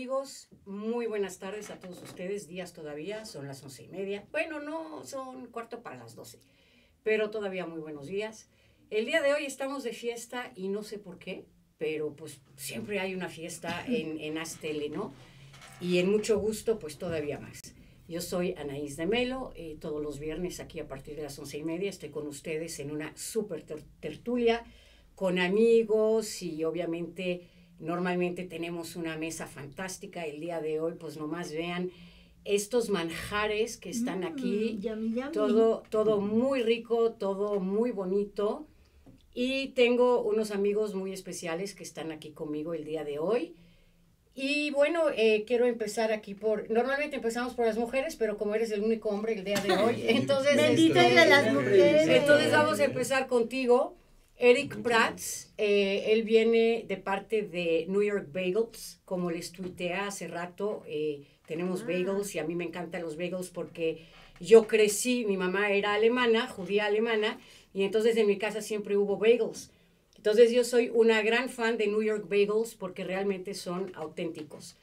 amigos? Muy buenas tardes a todos ustedes, días todavía, son las 11:30. Bueno, no, son 11:45, pero todavía muy buenos días. El día de hoy estamos de fiesta y no sé por qué, pero pues siempre hay una fiesta en Aztele, ¿no? Y en mucho gusto, pues todavía más. Yo soy Anaís de Melo, todos los viernes aquí a partir de las 11:30 estoy con ustedes en una súper tertulia con amigos y obviamente normalmente tenemos una mesa fantástica. El día de hoy pues nomás vean estos manjares que están aquí, yummy, yummy. todo muy rico, todo muy bonito y tengo unos amigos muy especiales que están aquí conmigo el día de hoy. Y bueno, quiero empezar aquí normalmente empezamos por las mujeres, pero como eres el único hombre el día de hoy, entonces... Bendito es de las mujeres. Entonces vamos a empezar contigo, Eric Prats. Él viene de parte de New York Bagels, como les tuiteé hace rato, tenemos bagels y a mí me encantan los bagels porque yo crecí, mi mamá era alemana, judía alemana, y entonces en mi casa siempre hubo bagels. Entonces yo soy una gran fan de New York Bagels porque realmente son auténticos.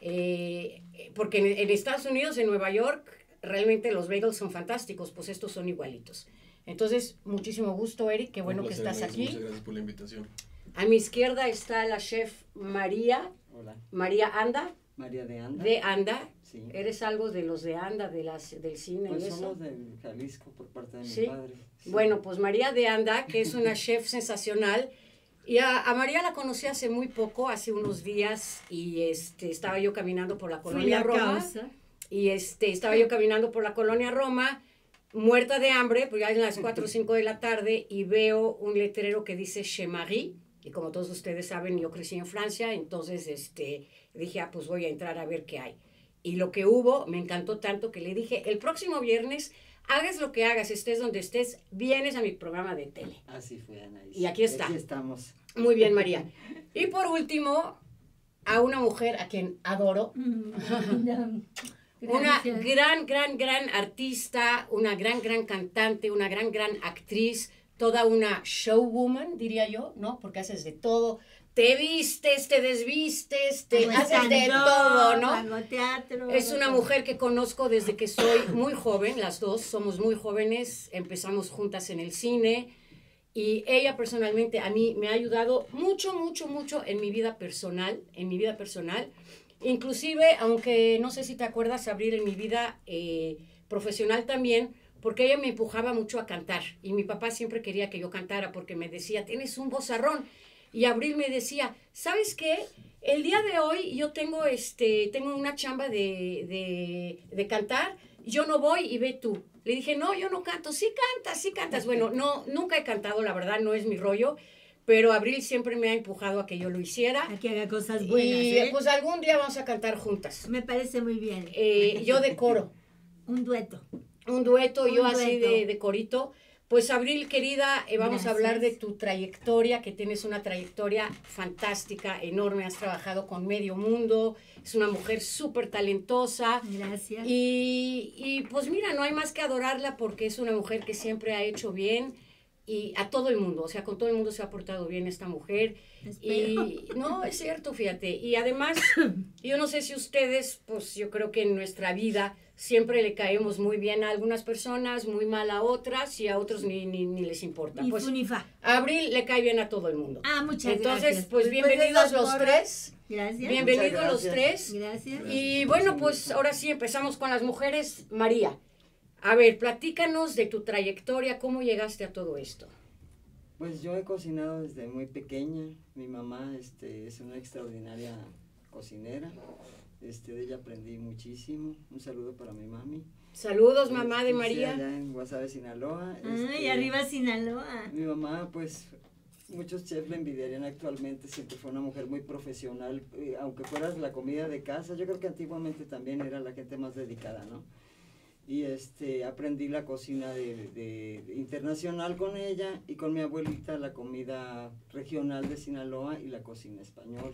Porque en Estados Unidos, en Nueva York, realmente los bagels son fantásticos, pues estos son igualitos. Entonces, muchísimo gusto, Eric, qué bueno que estás aquí. Muchas gracias por la invitación. A mi izquierda está la chef María. Hola. María Anda. María de Anda. De Anda. Sí. ¿Eres algo de los de Anda, del cine Pues y eso? somos de Jalisco por parte de mi ¿Sí? padre. Sí. Bueno, pues María de Anda, que es una chef sensacional. Y a María la conocí hace muy poco, hace unos días, y estaba yo caminando por la colonia Roma. Y estaba yo caminando por la colonia Roma, muerta de hambre, pues ya es las 4 o 5 de la tarde, y veo un letrero que dice Chez Marie, y como todos ustedes saben, yo crecí en Francia, entonces dije, pues voy a entrar a ver qué hay. Y lo que hubo me encantó tanto que le dije, el próximo viernes, hagas lo que hagas, estés donde estés, vienes a mi programa de tele. Así fue, Anaís. Y aquí está. Aquí estamos. Muy bien, María. Y por último, a una mujer a quien adoro. Una gran artista, una gran cantante, una gran actriz, toda una showwoman, diría yo, ¿no? Porque haces de todo. Te vistes, te desvistes, haces de todo, ¿no? Hago teatro. Es una mujer que conozco desde que soy muy joven, las dos somos muy jóvenes, empezamos juntas en el cine y ella personalmente a mí me ha ayudado mucho en mi vida personal, inclusive, aunque no sé si te acuerdas, Abril, en mi vida profesional también, porque ella me empujaba mucho a cantar y mi papá siempre quería que yo cantara porque me decía, tienes un vozarrón. Y Abril me decía, ¿sabes qué? El día de hoy yo tengo una chamba de cantar, yo no voy y ve tú. Le dije, no, yo no canto. Sí cantas. Bueno, no, nunca he cantado, la verdad, no es mi rollo, pero Abril siempre me ha empujado a que yo lo hiciera. A que haga cosas buenas, Y pues algún día vamos a cantar juntas. Me parece muy bien. Yo de coro. Un dueto. Yo así de corito. Pues Abril, querida, vamos a hablar de tu trayectoria, que tienes una trayectoria fantástica, enorme, has trabajado con medio mundo, es una mujer súper talentosa. Gracias. Y pues mira, no hay más que adorarla porque es una mujer que siempre ha hecho bien y a todo el mundo, o sea, con todo el mundo se ha portado bien esta mujer. Espero. Y no, es cierto, fíjate. Y además, yo no sé si ustedes, pues yo creo que en nuestra vida siempre le caemos muy bien a algunas personas, muy mal a otras y a otros ni les importa. Y Pues funifa. a Abril le cae bien a todo el mundo. Muchas Entonces, gracias. pues Después de bienvenidos esas los porras, tres. Gracias. Bienvenidos Muchas los gracias. tres. Gracias. Y bueno, pues ahora sí empezamos con las mujeres. María, a ver, platícanos de tu trayectoria, cómo llegaste a todo esto. Pues yo he cocinado desde muy pequeña. Mi mamá es una extraordinaria cocinera. De ella aprendí muchísimo. Un saludo para mi mami. Saludos, mamá de María. Allá en Guasave, Sinaloa. Y arriba Sinaloa. Mi mamá, pues, muchos chefs la envidiarían actualmente, siempre fue una mujer muy profesional, aunque fueras la comida de casa, yo creo que antiguamente también era la gente más dedicada, ¿no? Y aprendí la cocina de internacional con ella y con mi abuelita la comida regional de Sinaloa y la cocina española.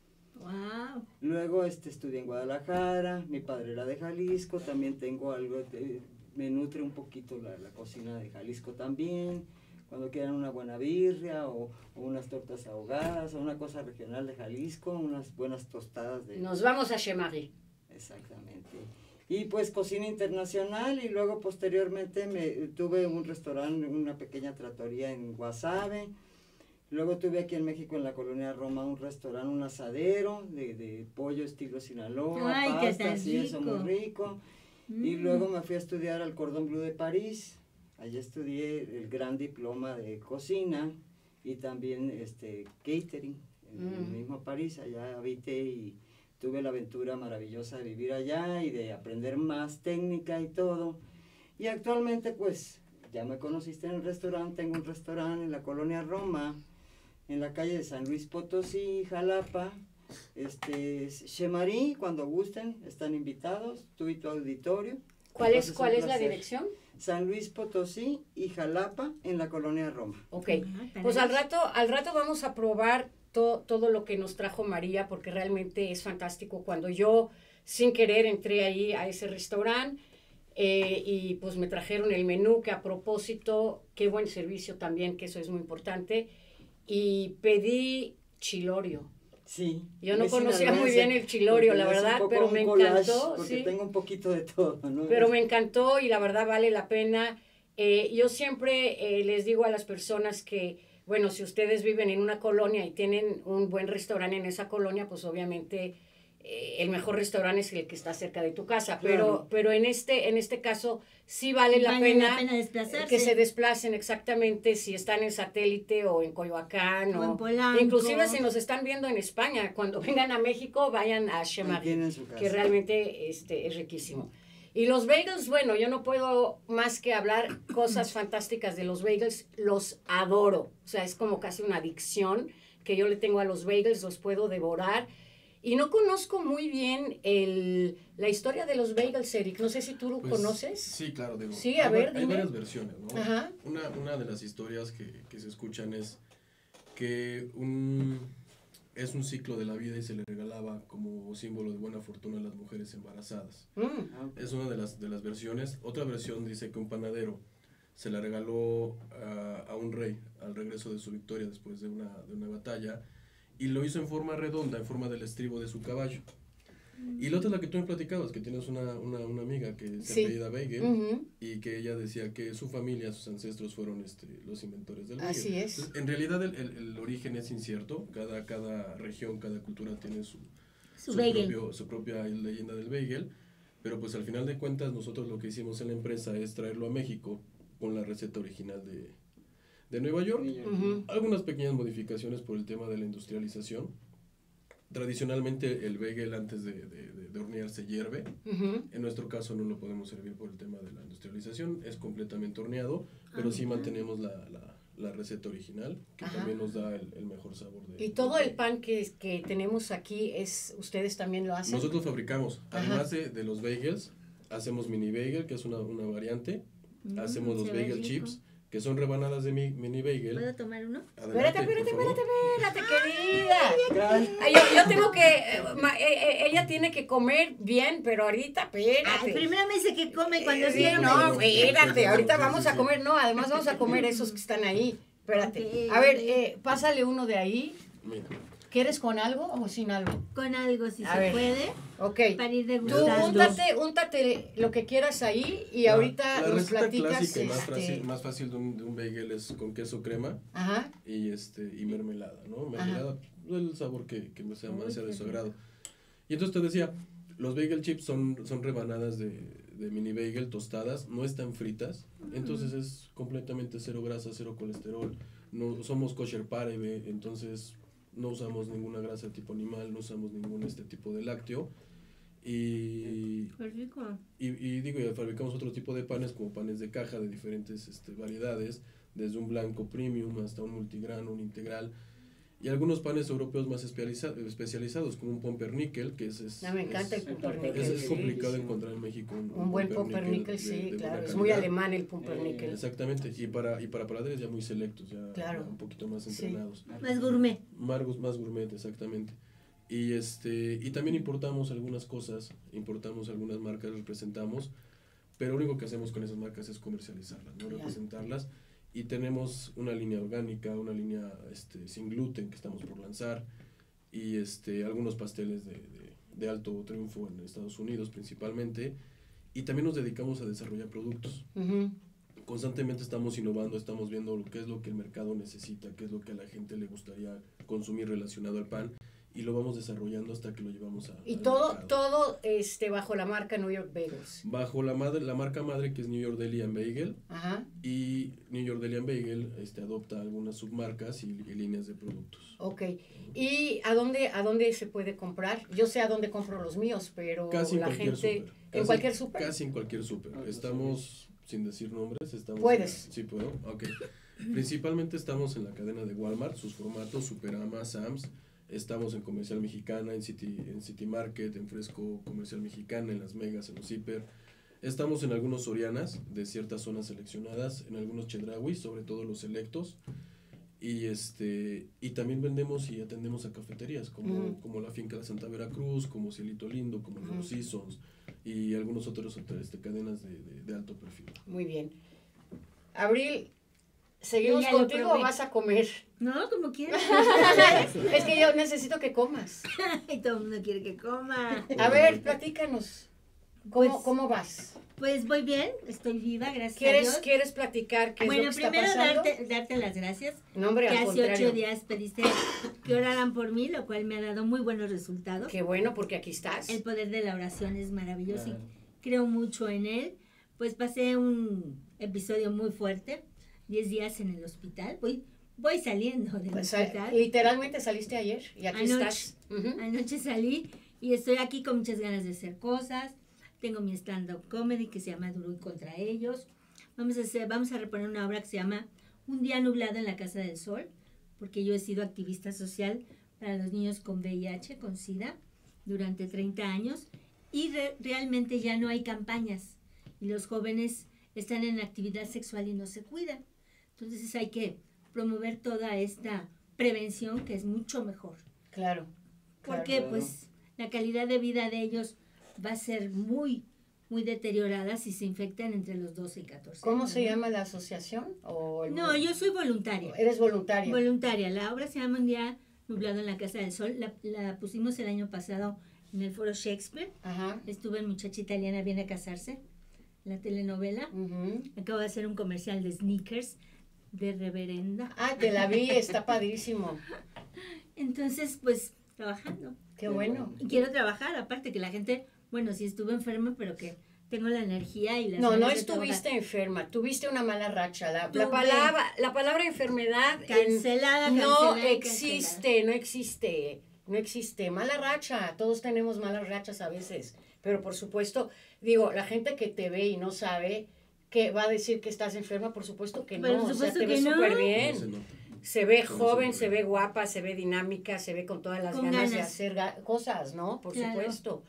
Wow. Luego estudié en Guadalajara, mi padre era de Jalisco, también tengo algo, me nutre un poquito la cocina de Jalisco también. Cuando quieran una buena birria o unas tortas ahogadas o una cosa regional de Jalisco, unas buenas tostadas de... Nos vamos a Chez Marie. Exactamente. Y pues cocina internacional, y luego posteriormente tuve un restaurante, una pequeña trattoria en Guasave. Luego tuve aquí en México, en la colonia Roma, un restaurante, un asadero de pollo estilo Sinaloa, Ay, qué pasta, tan sí, eso muy rico. rico. Y luego me fui a estudiar al Cordon Bleu de París. Allí estudié el gran diploma de cocina y también catering en el mismo París. Allá habité y tuve la aventura maravillosa de vivir allá y de aprender más técnica y todo. Y actualmente pues ya me conociste en el restaurante. Tengo un restaurante en la colonia Roma, en la calle de San Luis Potosí, Jalapa. Chez Marie, cuando gusten, están invitados, tú y tu auditorio. ¿Cuál Entonces, es un la placer. dirección? San Luis Potosí y Jalapa, en la colonia Roma. Ok, Ah, pues caray. al rato vamos a probar todo lo que nos trajo María, porque realmente es fantástico. Cuando yo, sin querer, entré ahí a ese restaurante y pues me trajeron el menú, que a propósito, qué buen servicio también, que eso es muy importante, y pedí chilorio. Sí. Yo no es conocía muy sinaloense, bien el chilorio, porque la le hace un verdad, poco pero un me collage, encantó. Porque Sí. tengo un poquito de todo, ¿no? Pero me encantó y la verdad vale la pena. Yo siempre les digo a las personas que, bueno, si ustedes viven en una colonia y tienen un buen restaurante en esa colonia, pues obviamente el mejor restaurante es el que está cerca de tu casa. Claro. Pero en este caso sí vale la pena desplazarse. que se desplacen exactamente si están en Satélite o en Coyoacán O en Polanco. inclusive si nos están viendo en España, cuando vengan a México vayan a Chez Ahí Marie, tienen su casa. que realmente es riquísimo. Y los bagels, bueno, yo no puedo más que hablar cosas fantásticas de los bagels, los adoro, o sea, es como casi una adicción que yo le tengo a los bagels, los puedo devorar. Y no conozco muy bien la historia de los bagels, Eric. No sé si tú lo Pues, conoces. Sí, claro, digo. Sí, a ver, hay dime. varias versiones, ¿no? Ajá. Una de las historias que se escuchan es que es un ciclo de la vida y se le regalaba como símbolo de buena fortuna a las mujeres embarazadas. Mm. Es una de las versiones. Otra versión dice que un panadero se la regaló a un rey al regreso de su victoria después de una batalla, y lo hizo en forma redonda, en forma del estribo de su caballo. Y la otra es la que tú me platicabas, que tienes una amiga que se Sí. apellida Bagel, Ujú. y que ella decía que su familia, sus ancestros fueron los inventores del bagel. Así es. Entonces, en realidad el origen es incierto, cada región, cada cultura tiene su bagel. su propia leyenda del bagel, pero pues al final de cuentas nosotros lo que hicimos en la empresa es traerlo a México con la receta original de Nueva York. Ujú. Algunas pequeñas modificaciones por el tema de la industrialización. Tradicionalmente el bagel antes de hornear se hierve. Ujú. En nuestro caso no lo podemos servir por el tema de la industrialización, es completamente horneado, pero sí mantenemos la receta original, que Ajá. también nos da el mejor sabor. Y todo el pan que tenemos aquí, ¿ustedes también lo hacen? Nosotros fabricamos, Ajá. además de los bagels, hacemos mini bagel, que es una variante, hacemos los se ve bagel rico. chips, que son rebanadas de mini bagel. ¿Puedo tomar uno? Adelante, Espérate, por favor. querida. Ay, yo tengo que, ella tiene que comer bien, pero ahorita, espérate. Ay, primero me dice que come cuando Sí, viene. no, espérate, ahorita Sí, vamos sí, a sí. comer, no, además vamos a comer esos que están ahí. Espérate. Ok, A ver, ok. pásale uno de ahí. Mira, ¿Quieres con algo o sin algo? Con algo, si A se ver. puede, Ok. para ir Tú degustando. úntate lo que quieras ahí y la ahorita nos receta platicas. clásica y más fácil de un bagel es con queso crema Ajá. y mermelada, ¿no? Ajá. Mermelada, el sabor que me sea más sea de qué su rico. agrado. Y entonces te decía, los bagel chips son rebanadas de mini bagel tostadas, no están fritas, entonces es completamente cero grasa, cero colesterol, no somos kosher pareve, entonces no usamos ninguna grasa tipo animal, no usamos ningún tipo de lácteo, y Qué rico. digo, ya fabricamos otro tipo de panes, como panes de caja de diferentes variedades, desde un blanco premium hasta un multigrano, un integral, y algunos panes europeos más especializados, como un pumpernickel, que Ya me encanta el pumpernickel. es sí. complicado encontrar en México Un buen pumpernickel, de sí, buena claro. Es calidad. muy alemán el pumpernickel. Exactamente, y para paladares ya muy selectos, ya Claro. un poquito más Sí. entrenados. Más gourmet. Más gourmet, exactamente. Y también importamos algunas cosas, importamos algunas marcas, representamos, pero lo único que hacemos con esas marcas es comercializarlas, no Ya. representarlas. y tenemos una línea orgánica, una línea sin gluten que estamos por lanzar, y algunos pasteles de alto triunfo en Estados Unidos principalmente, y también nos dedicamos a desarrollar productos. Ujú. Constantemente estamos innovando, estamos viendo qué es lo que el mercado necesita, qué es lo que a la gente le gustaría consumir relacionado al pan, y lo vamos desarrollando hasta que lo llevamos Y al todo mercado. bajo la marca New York Bagels. Bajo la marca madre, que es New York Deli and Bagel, Ajá. y New York Deli and Bagel adopta algunas submarcas y líneas de productos. Ok. ¿Y a dónde se puede comprar? Yo sé a dónde compro los míos, pero Casi en la cualquier gente... súper. ¿En cualquier súper? Casi en cualquier súper. Ah, Estamos, sin decir nombres, estamos... ¿Puedes? Sí, puedo. Ok. Principalmente estamos en la cadena de Walmart, sus formatos, Superama, Sam's. Estamos en Comercial Mexicana, en City Market, en Fresco Comercial Mexicana, en Las Megas, en los Hiper. Estamos en algunos Sorianas de ciertas zonas seleccionadas, en algunos Chedraui, sobre todo los selectos. Y también vendemos y atendemos a cafeterías como la Finca de Santa Veracruz, como Cielito Lindo, como Nuevo Seasons y algunos otros cadenas de alto perfil. Muy bien. Abril, ¿seguimos Ya lo contigo o probé. vas a comer? No, como quieras. Es que yo necesito que comas. Y todo el mundo quiere que coma. A ver, platícanos. Pues- ¿Cómo vas? Pues voy bien, estoy viva, gracias a Dios. ¿Quieres platicar qué es Bueno, lo que está primero pasando? darte las gracias. No, hombre, Que al hace contrario. 8 días pediste que oraran por mí, lo cual me ha dado muy buenos resultados. Qué bueno, porque aquí estás. El poder de la oración es maravilloso Claro. y creo mucho en él. Pues pasé un episodio muy fuerte, 10 días en el hospital. Voy saliendo del Pues, hospital. literalmente saliste ayer y aquí Anoche. estás. Ujú. Anoche salí y estoy aquí con muchas ganas de hacer cosas. Tengo mi stand-up comedy que se llama Duro y contra ellos. Vamos a reponer una obra que se llama Un día nublado en la Casa del Sol, porque yo he sido activista social para los niños con VIH, con SIDA, durante 30 años y realmente ya no hay campañas y los jóvenes están en actividad sexual y no se cuidan. Entonces hay que promover toda esta prevención que es mucho mejor. Claro. Porque Claro. pues la calidad de vida de ellos va a ser muy, muy deteriorada si se infectan entre los 12 y 14 ¿Cómo años, se ¿no? llama la asociación? No, yo soy voluntaria. Eres voluntaria. Voluntaria. La obra se llama Un día nublado en la Casa del Sol. La pusimos el año pasado en el Foro Shakespeare. Ajá. Estuve en Muchacha Italiana Viene a Casarse, la telenovela. Ujú. Acabo de hacer un comercial de sneakers de reverenda. Ah, te la vi, está padrísimo. Entonces, pues, trabajando. Qué bueno. Y quiero trabajar, aparte que la gente, bueno, sí estuve enferma, pero que tengo la energía y las No, no ganas de estuviste trabajar. enferma, tuviste una mala racha. La Tuve. palabra enfermedad Cancelada, no cancelada, existe, no existe. Mala racha, todos tenemos malas rachas a veces. Pero por supuesto, digo, la gente que te ve y no sabe que va a decir que estás enferma, por supuesto que Por no. O sea, supuesto te que ves no. súper No se bien. nota. Se ve Con joven, eso, se ve guapa, se ve dinámica, se ve con todas las Con ganas de ganas. hacer cosas, ¿no? Por Claro. supuesto.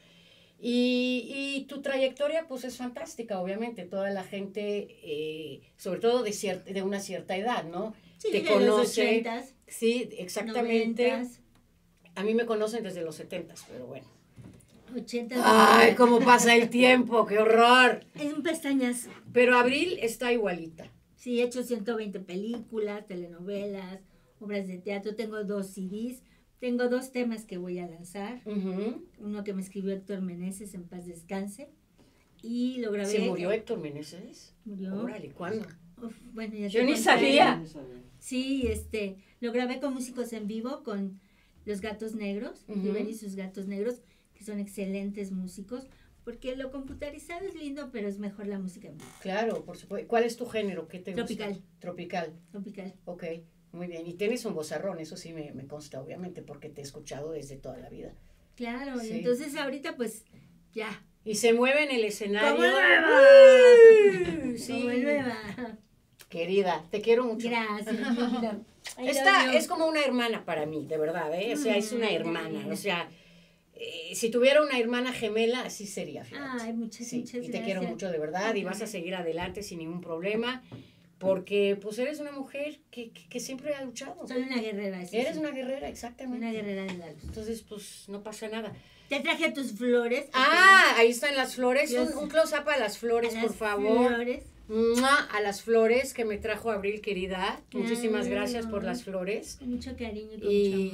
Y tu trayectoria, pues, es fantástica, obviamente. Toda la gente, sobre todo de una cierta edad, ¿no? Sí, te de los conoce. 80s, Sí, exactamente. 90s, A mí me conocen desde los 70s, pero bueno. 80s. ¡Ay, cómo pasa el tiempo! ¡Qué horror! Es un pestañazo. Pero Abril está igualita. Sí, he hecho 120 películas, telenovelas, obras de teatro. Tengo 2 CDs. Tengo 2 temas que voy a lanzar. Ujú. Uno que me escribió Héctor Meneses, en paz descanse. Y lo grabé. ¿Se murió Héctor Meneses? Murió. Órale, ¿cuándo? Uf, bueno, ya Yo te ni contaré. sabía. No sabía. Sí, lo grabé con músicos en vivo, con Los Gatos Negros, Ujú. Rubén y sus Gatos Negros, que son excelentes músicos, porque lo computarizado es lindo, pero es mejor la música en vivo. Claro, por supuesto. ¿Cuál es tu género? ¿Qué te Tropical. gusta? Tropical. Tropical. Ok, muy bien. Y tienes un vozarrón, eso sí me consta, obviamente, porque te he escuchado desde toda la vida. Claro, Sí. y entonces ahorita pues ya. Y se mueve en el escenario. ¡Como nueva! ¡Uy! Sí. Como nueva. Querida, te quiero mucho. Gracias, mi vida. I love Esta you. es como una hermana para mí, de verdad, ¿eh? O sea, es una hermana. O sea, si tuviera una hermana gemela, así sería, fíjate. Ay, muchas Sí, muchas y te quiero gracias. mucho de verdad y vas a seguir adelante sin ningún problema porque pues eres una mujer que siempre ha luchado. Soy una guerrera. eso Eres sí. una guerrera, exactamente. Una guerrera de la luz. Entonces, pues no pasa nada. Te traje tus flores. Ah, ahí están las flores. Los- Un close-up a las flores, Las por favor. flores. ¡Mua! A las flores que me trajo Abril, querida. Muchísimas gracias por las flores. Con mucho cariño y con mucho amor.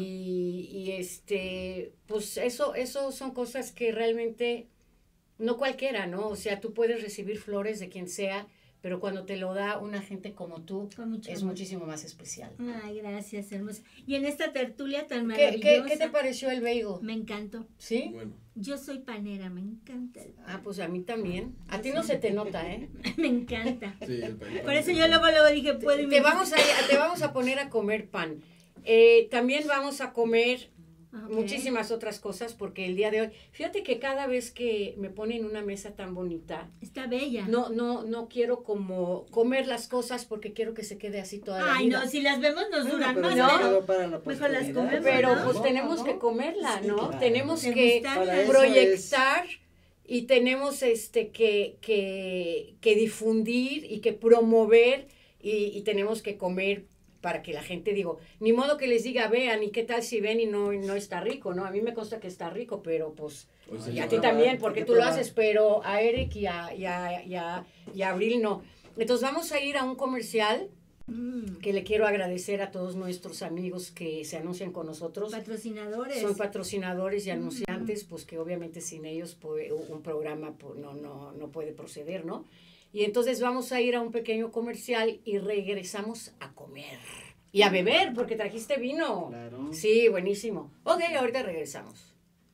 Pues eso son cosas que realmente no cualquiera, ¿no? O sea, tú puedes recibir flores de quien sea, pero cuando te lo da una gente como tú, Con mucho es amor. muchísimo más especial. Ay, gracias, hermosa. Y en esta tertulia tan ¿Qué maravillosa. te pareció el bagel? Me encantó. ¿Sí? Bueno, Yo soy panera, me encanta. Ah, pues a mí también. A ti no se te nota, ¿eh? Me encanta. sí, el pan. Por eso yo luego dije, puedo Te vamos a poner a comer pan. También vamos a comer muchísimas otras cosas porque el día de hoy, fíjate que cada vez que me ponen una mesa tan bonita, Está bella. no quiero como comer las cosas porque quiero que se quede así toda la Ay, vida. no, si las vemos nos Bueno, duran pero más. se ¿no? ha ¿no? quedado para la Mejor las posteridad, comemos, Pero ¿no? pues ¿no? tenemos ¿no? que comerla, Sí, ¿no? claro. Tenemos ¿Te que gusta? Para eso proyectar y tenemos que difundir y que promover y tenemos que comer para que la gente, digo, ni modo que les diga, vean, y qué tal si ven y no está rico, ¿no? A mí me consta que está rico, pero pues, Hoy se y a llama- ti también, porque hay que tú lo probar. haces, pero a Eric y a Abril no. Entonces vamos a ir a un comercial que le quiero agradecer a todos nuestros amigos que se anuncian con nosotros. Patrocinadores. Son patrocinadores y anunciantes, pues que obviamente sin ellos un programa pues, no puede proceder, ¿no? Y entonces vamos a ir a un pequeño comercial y regresamos a comer. Y a beber, porque trajiste vino. Claro. Sí, buenísimo. Ok, ahorita regresamos.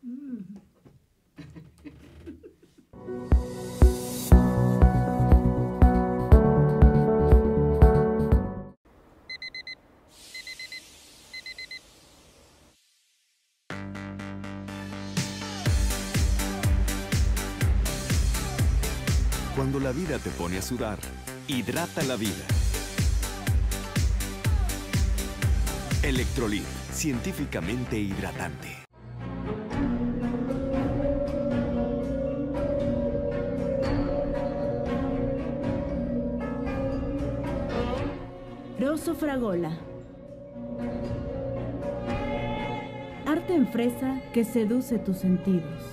Cuando la vida te pone a sudar, hidrata la vida. Electrolit, científicamente hidratante. Rosso Fragola. Arte en fresa que seduce tus sentidos.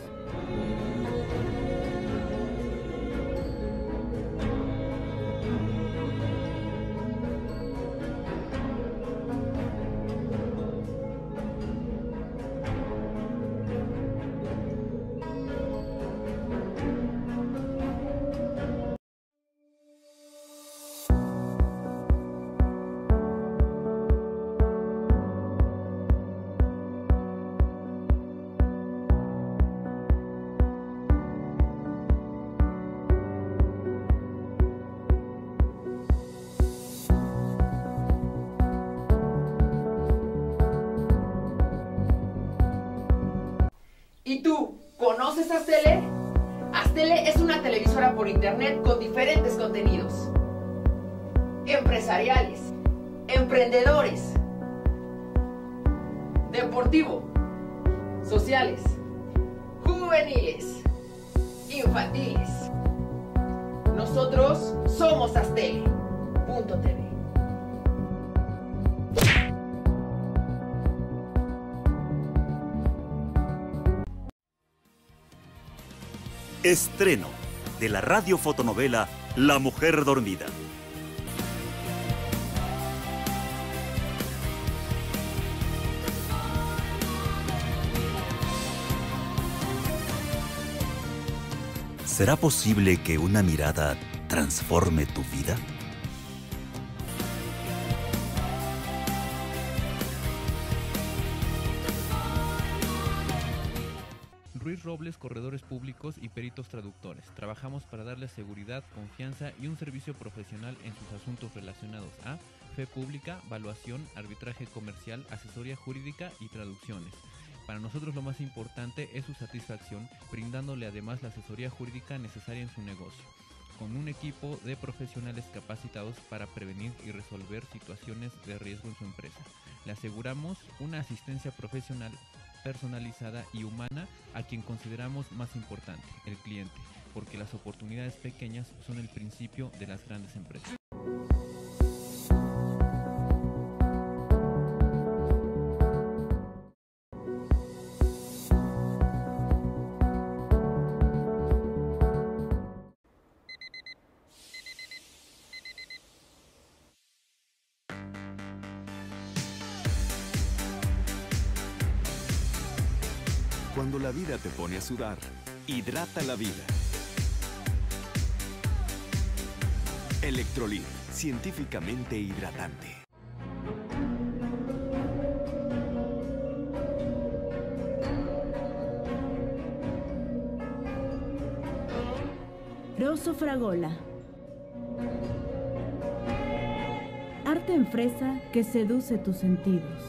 ¿Y tú, conoces Astele? Astele es una televisora por internet con diferentes contenidos. Empresariales, emprendedores, deportivo, sociales, juveniles, infantiles. Nosotros somos Astele.tv. Estreno de la radiofotonovela La Mujer Dormida. ¿Será posible que una mirada transforme tu vida? Ruiz Robles, corredores públicos y peritos traductores. Trabajamos para darles seguridad, confianza y un servicio profesional en sus asuntos relacionados a fe pública, valuación, arbitraje comercial, asesoría jurídica y traducciones. Para nosotros lo más importante es su satisfacción, brindándole además la asesoría jurídica necesaria en su negocio, con un equipo de profesionales capacitados para prevenir y resolver situaciones de riesgo en su empresa. Le aseguramos una asistencia profesional personalizada y humana a quien consideramos más importante, el cliente, porque las oportunidades pequeñas son el principio de las grandes empresas. Cuando la vida te pone a sudar, hidrata la vida. Electrolit, científicamente hidratante. Rosso Fragola. Arte en fresa que seduce tus sentidos.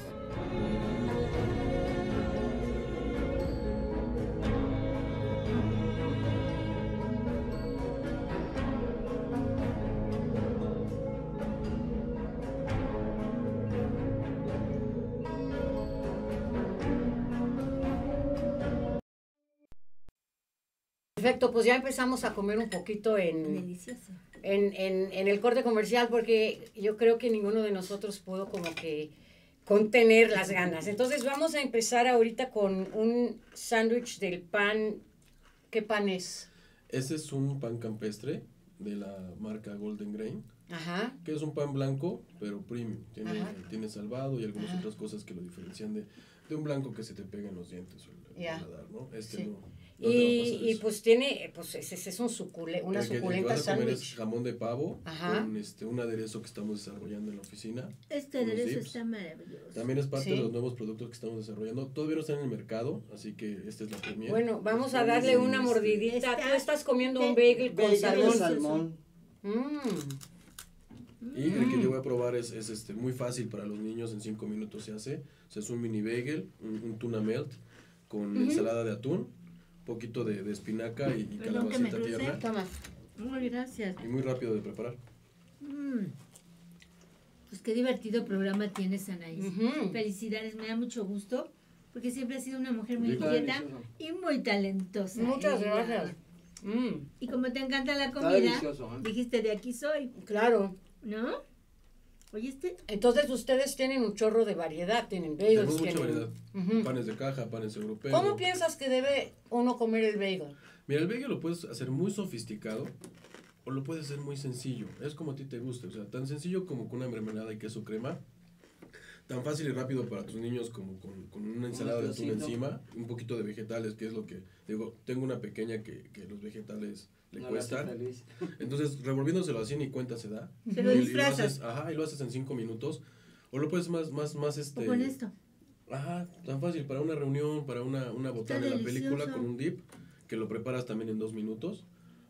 Perfecto, pues ya empezamos a comer un poquito Delicioso. en el corte comercial porque yo creo que ninguno de nosotros pudo como que contener las ganas. Entonces vamos a empezar ahorita con un sándwich del pan. ¿Qué pan es? Ese es un pan campestre de la marca Golden Grain, Ajá. que es un pan blanco, pero premium. Ajá. Tiene salvado y algunas Ajá. otras cosas que lo diferencian de un blanco que se te pega en los dientes o el Ya. paladar, ¿no? Este Sí. no te va a pasar Y eso. pues tiene, pues ese es una El que suculenta vas a comer es sándwich. jamón de pavo Ajá. con un aderezo que estamos desarrollando en la oficina. Este Unos aderezo dips. está maravilloso. También es parte Sí. de los nuevos productos que estamos desarrollando. Todavía no están en el mercado, así que esta es la premier. Bueno, vamos a Está darle bien, una mordidita. está- Tú estás comiendo un de- bagel con Bagel de salmón. salmón. Y el que yo voy a probar es muy fácil para los niños, en 5 minutos se hace. O sea, es un mini bagel, un tuna melt con ensalada de atún, poquito de espinaca y Perdón que me calabacita crucé. tierna. Toma. Muy gracias. Y muy rápido de preparar. Pues qué divertido programa tienes, Anaís. Ujú. Felicidades, me da mucho gusto, porque siempre has sido una mujer muy Rico. inquieta Delicioso. y muy talentosa. Muchas Ella. gracias. Y como te encanta la Está comida, delicioso, ¿eh? dijiste de aquí soy, Claro. ¿no? Oye, Entonces ustedes tienen un chorro de variedad, tienen bagels. Tenemos mucha tienen- variedad. Ujú. Panes de caja, panes europeos. ¿Cómo piensas que debe uno comer el bagel? Mira, el bagel lo puedes hacer muy sofisticado o lo puedes hacer muy sencillo. Es como a ti te guste. O sea, tan sencillo como con una mermelada y queso crema. Tan fácil y rápido para tus niños como con una ensalada de atún arrocito. encima. Un poquito de vegetales, que es lo que... Digo, tengo una pequeña que los vegetales le No la hace cuestan. feliz. Entonces, revolviéndoselo así ni cuenta se da. Te lo Y disfrazas. y lo haces en 5 minutos. O lo puedes más o con esto. Ajá, tan fácil para una reunión, para una botana en la película delicioso. con un dip, que lo preparas también en 2 minutos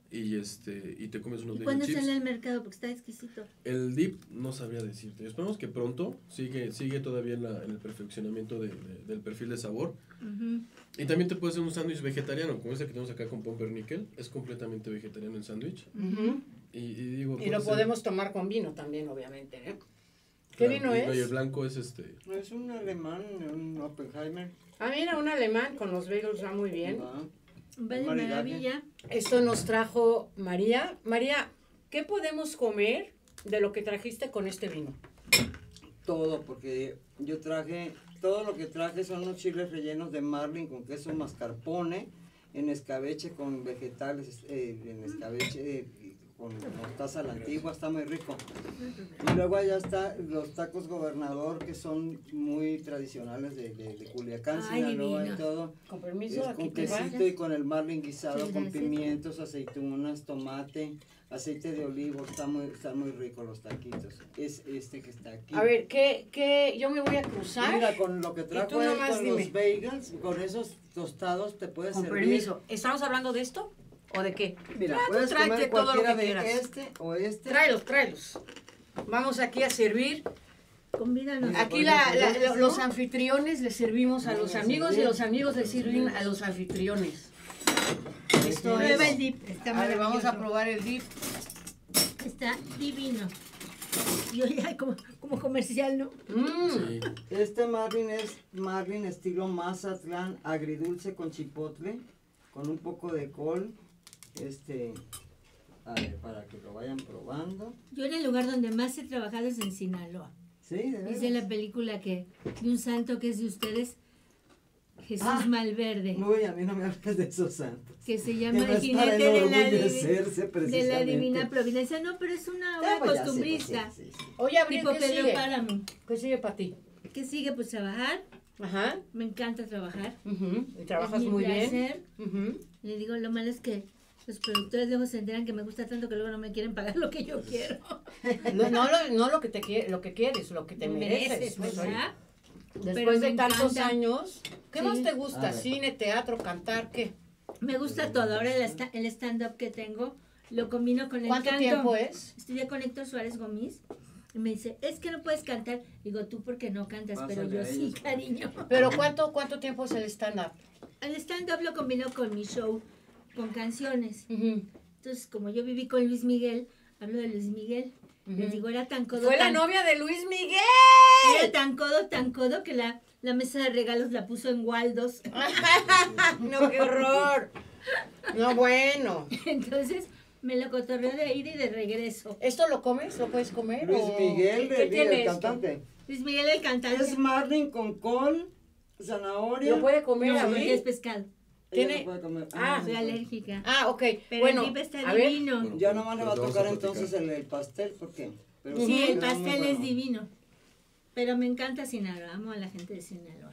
y te comes unos ¿Y bagel cuándo chips. sale al mercado? Porque está exquisito. El dip no sabría decirte. Esperamos que pronto sigue todavía en el perfeccionamiento del perfil de sabor. Ujú. Y también te puedes hacer un sándwich vegetariano, como este que tenemos acá con pumpernickel. Es completamente vegetariano el sándwich. Ujú. Y digo, Y puede lo ser- podemos tomar con vino también, obviamente. ¿Eh? ¿Qué claro, vino y el es? blanco es Es un alemán, un Oppenheimer. Ah, mira, un alemán con los bagels va muy bien. Va. Va de Maridaje. maravilla. Esto nos trajo María. María, ¿qué podemos comer de lo que trajiste con este vino? Todo, porque yo traje, todo lo que traje son unos chiles rellenos de marlin con queso mascarpone, en escabeche con vegetales, en escabeche con mostaza a la antigua, está muy rico. Y luego allá está los tacos gobernador, que son muy tradicionales de Culiacán, Ay, Sinaloa y divino. todo. Con permiso, Es aquí con te va. quesito y con el marlin guisado, Muchas con gracias. pimientos, aceitunas, tomate, aceite de olivo, están muy ricos los taquitos. Es este que está aquí. A ver, ¿qué? Yo me voy a cruzar. Mira, con lo que tú trajo él, nomás con dime. los bagels, con esos tostados te puedes Con servir. permiso. ¿Estamos hablando de esto o de qué? Mira, Ah, tú puedes tráete comer todo lo cualquiera que de quieras. este o este. Tráelos. Vamos aquí a servir. Convídanos. Mira, Aquí por ejemplo, los anfitriones le servimos a Vamos los a amigos y servir. los amigos le sirven a los anfitriones. Esto Prueba es. el dip. Está A ver, vamos a maravilloso. probar el dip. Está divino. Yo ya como comercial, ¿no? Sí. Este marlin es marlin estilo Mazatlán, agridulce con chipotle, con un poco de col. A ver, para que lo vayan probando. Yo en el lugar donde más he trabajado es en Sinaloa. Sí, de veras. Dice la película que de un santo que es de ustedes, Jesús Malverde, Uy, a mí no me hables de esos santos. que se Que llama no el es para jinete de la, enorgullecerse, de la precisamente. divina providencia. No, pero es una obra Pues ya sé, costumbrista. pues sí. Oye, Abril, Tipo ¿qué Pedro sigue? Páramo. ¿Qué sigue para ti? ¿Qué sigue? Pues trabajar Ajá. Me encanta trabajar. Y trabajas Es mi muy bien. placer. Le digo, lo malo es que los productores luego se enteran que me gusta tanto que luego no me quieren pagar lo que yo quiero. No lo que te lo que quieres, lo que te mereces. pues, Pues, ¿verdad? Pero después de me tantos encanta. años, ¿qué Sí. más te gusta? ¿Cine, teatro, cantar, qué? Me gusta todo. Ahora el stand-up que tengo lo combino con el ¿Cuánto canto. tiempo es? Estudié con Héctor Suárez Gómez. Y me dice, es que no puedes cantar. Digo, tú porque no cantas, pero Pásale yo a sí, ellos, cariño. ¿Pero cuánto tiempo es el stand-up? El stand-up lo combino con mi show, con canciones. Entonces, como yo viví con Luis Miguel, hablo de Luis Miguel. Les digo, era tan codo. Fue la tan- novia de Luis Miguel. Era tan codo que la mesa de regalos la puso en Waldos. No, qué horror. No, bueno. Entonces, me lo cotorreo de ida y de regreso. ¿Esto lo comes? ¿Lo puedes comer? Luis o Miguel, ¿Qué el tiene esto? cantante. Luis Miguel el cantante. Es marlin con col, zanahoria. ¿Lo puede comer No, a porque mí? es pescado. Ella tiene- no puede comer. Soy alérgica. Ok. Pero bueno, el dip está a ver. divino. Bueno, Ya nomás le va a pues vamos tocar a platicar. entonces el pastel, porque. Pero Sí, el queda muy pastel es bueno. divino. Pero me encanta Sinaloa. Amo a la gente de Sinaloa.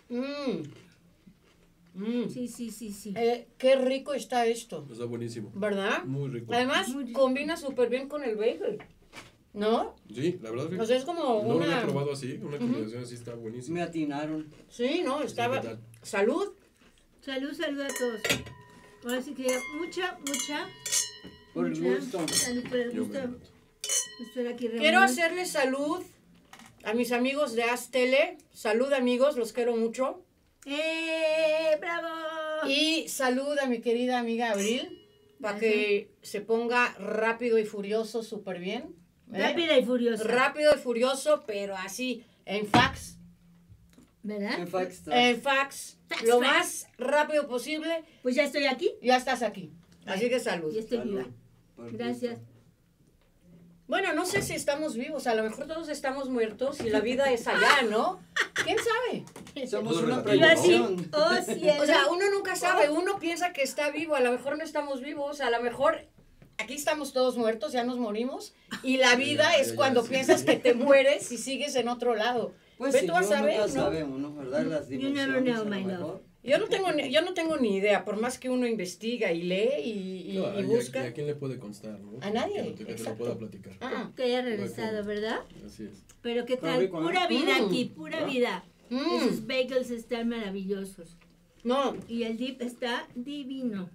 Sí. Qué rico está esto, Está buenísimo. ¿verdad? Muy rico. Además, Muy rico. combina súper bien con el bagel, ¿no? Sí, la verdad. O sea, es como no lo una... había probado así. Una combinación así está buenísima. Me atinaron. Sí, ¿no? Estaba... ¿qué tal? Salud. Salud a todos. Ahora sí que mucha. Por el mucha gusto. Salud por el Yo gusto. me Estar aquí Quiero reunidos. hacerle salud a mis amigos de Aztele. Salud, amigos, los quiero mucho. ¡Bravo! Y salud a mi querida amiga Abril, para que se ponga rápido y furioso súper bien. Rápida y furiosa. Rápido y furioso, pero así, en fax. ¿Verdad? En fact, En fax. Fax, Lo fax. más rápido posible. Pues ya estoy aquí. Ya estás aquí. Así que salud. Y estoy Salud. viva. Por Gracias. gusto. Bueno, no sé si estamos vivos, a lo mejor todos estamos muertos y la vida es allá, ¿no? ¿Quién sabe? Somos Todo una relativo, Yo así. proyección. Oh, cielo. O sea, uno nunca sabe, uno piensa que está vivo, a lo mejor no estamos vivos, a lo mejor aquí estamos todos muertos, ya nos morimos, y la vida es ya, cuando sí. piensas que te mueres y sigues en otro lado. Pues Ve sí, tú a yo saber, nunca ¿no? sabe uno, ¿verdad? Las You dimensiones. never know, a lo my mejor. love. Yo no tengo ni idea, por más que uno investiga y lee y No, ¿y busca. a quién le puede constar, no? A nadie, Que te lo exacto. pueda platicar. Ah, Que haya regresado, ¿verdad? Así es. Pero qué Está tal, rico, ¿no? pura vida Mm. aquí, pura vida. Esos bagels están maravillosos. no, Y el dip está divino.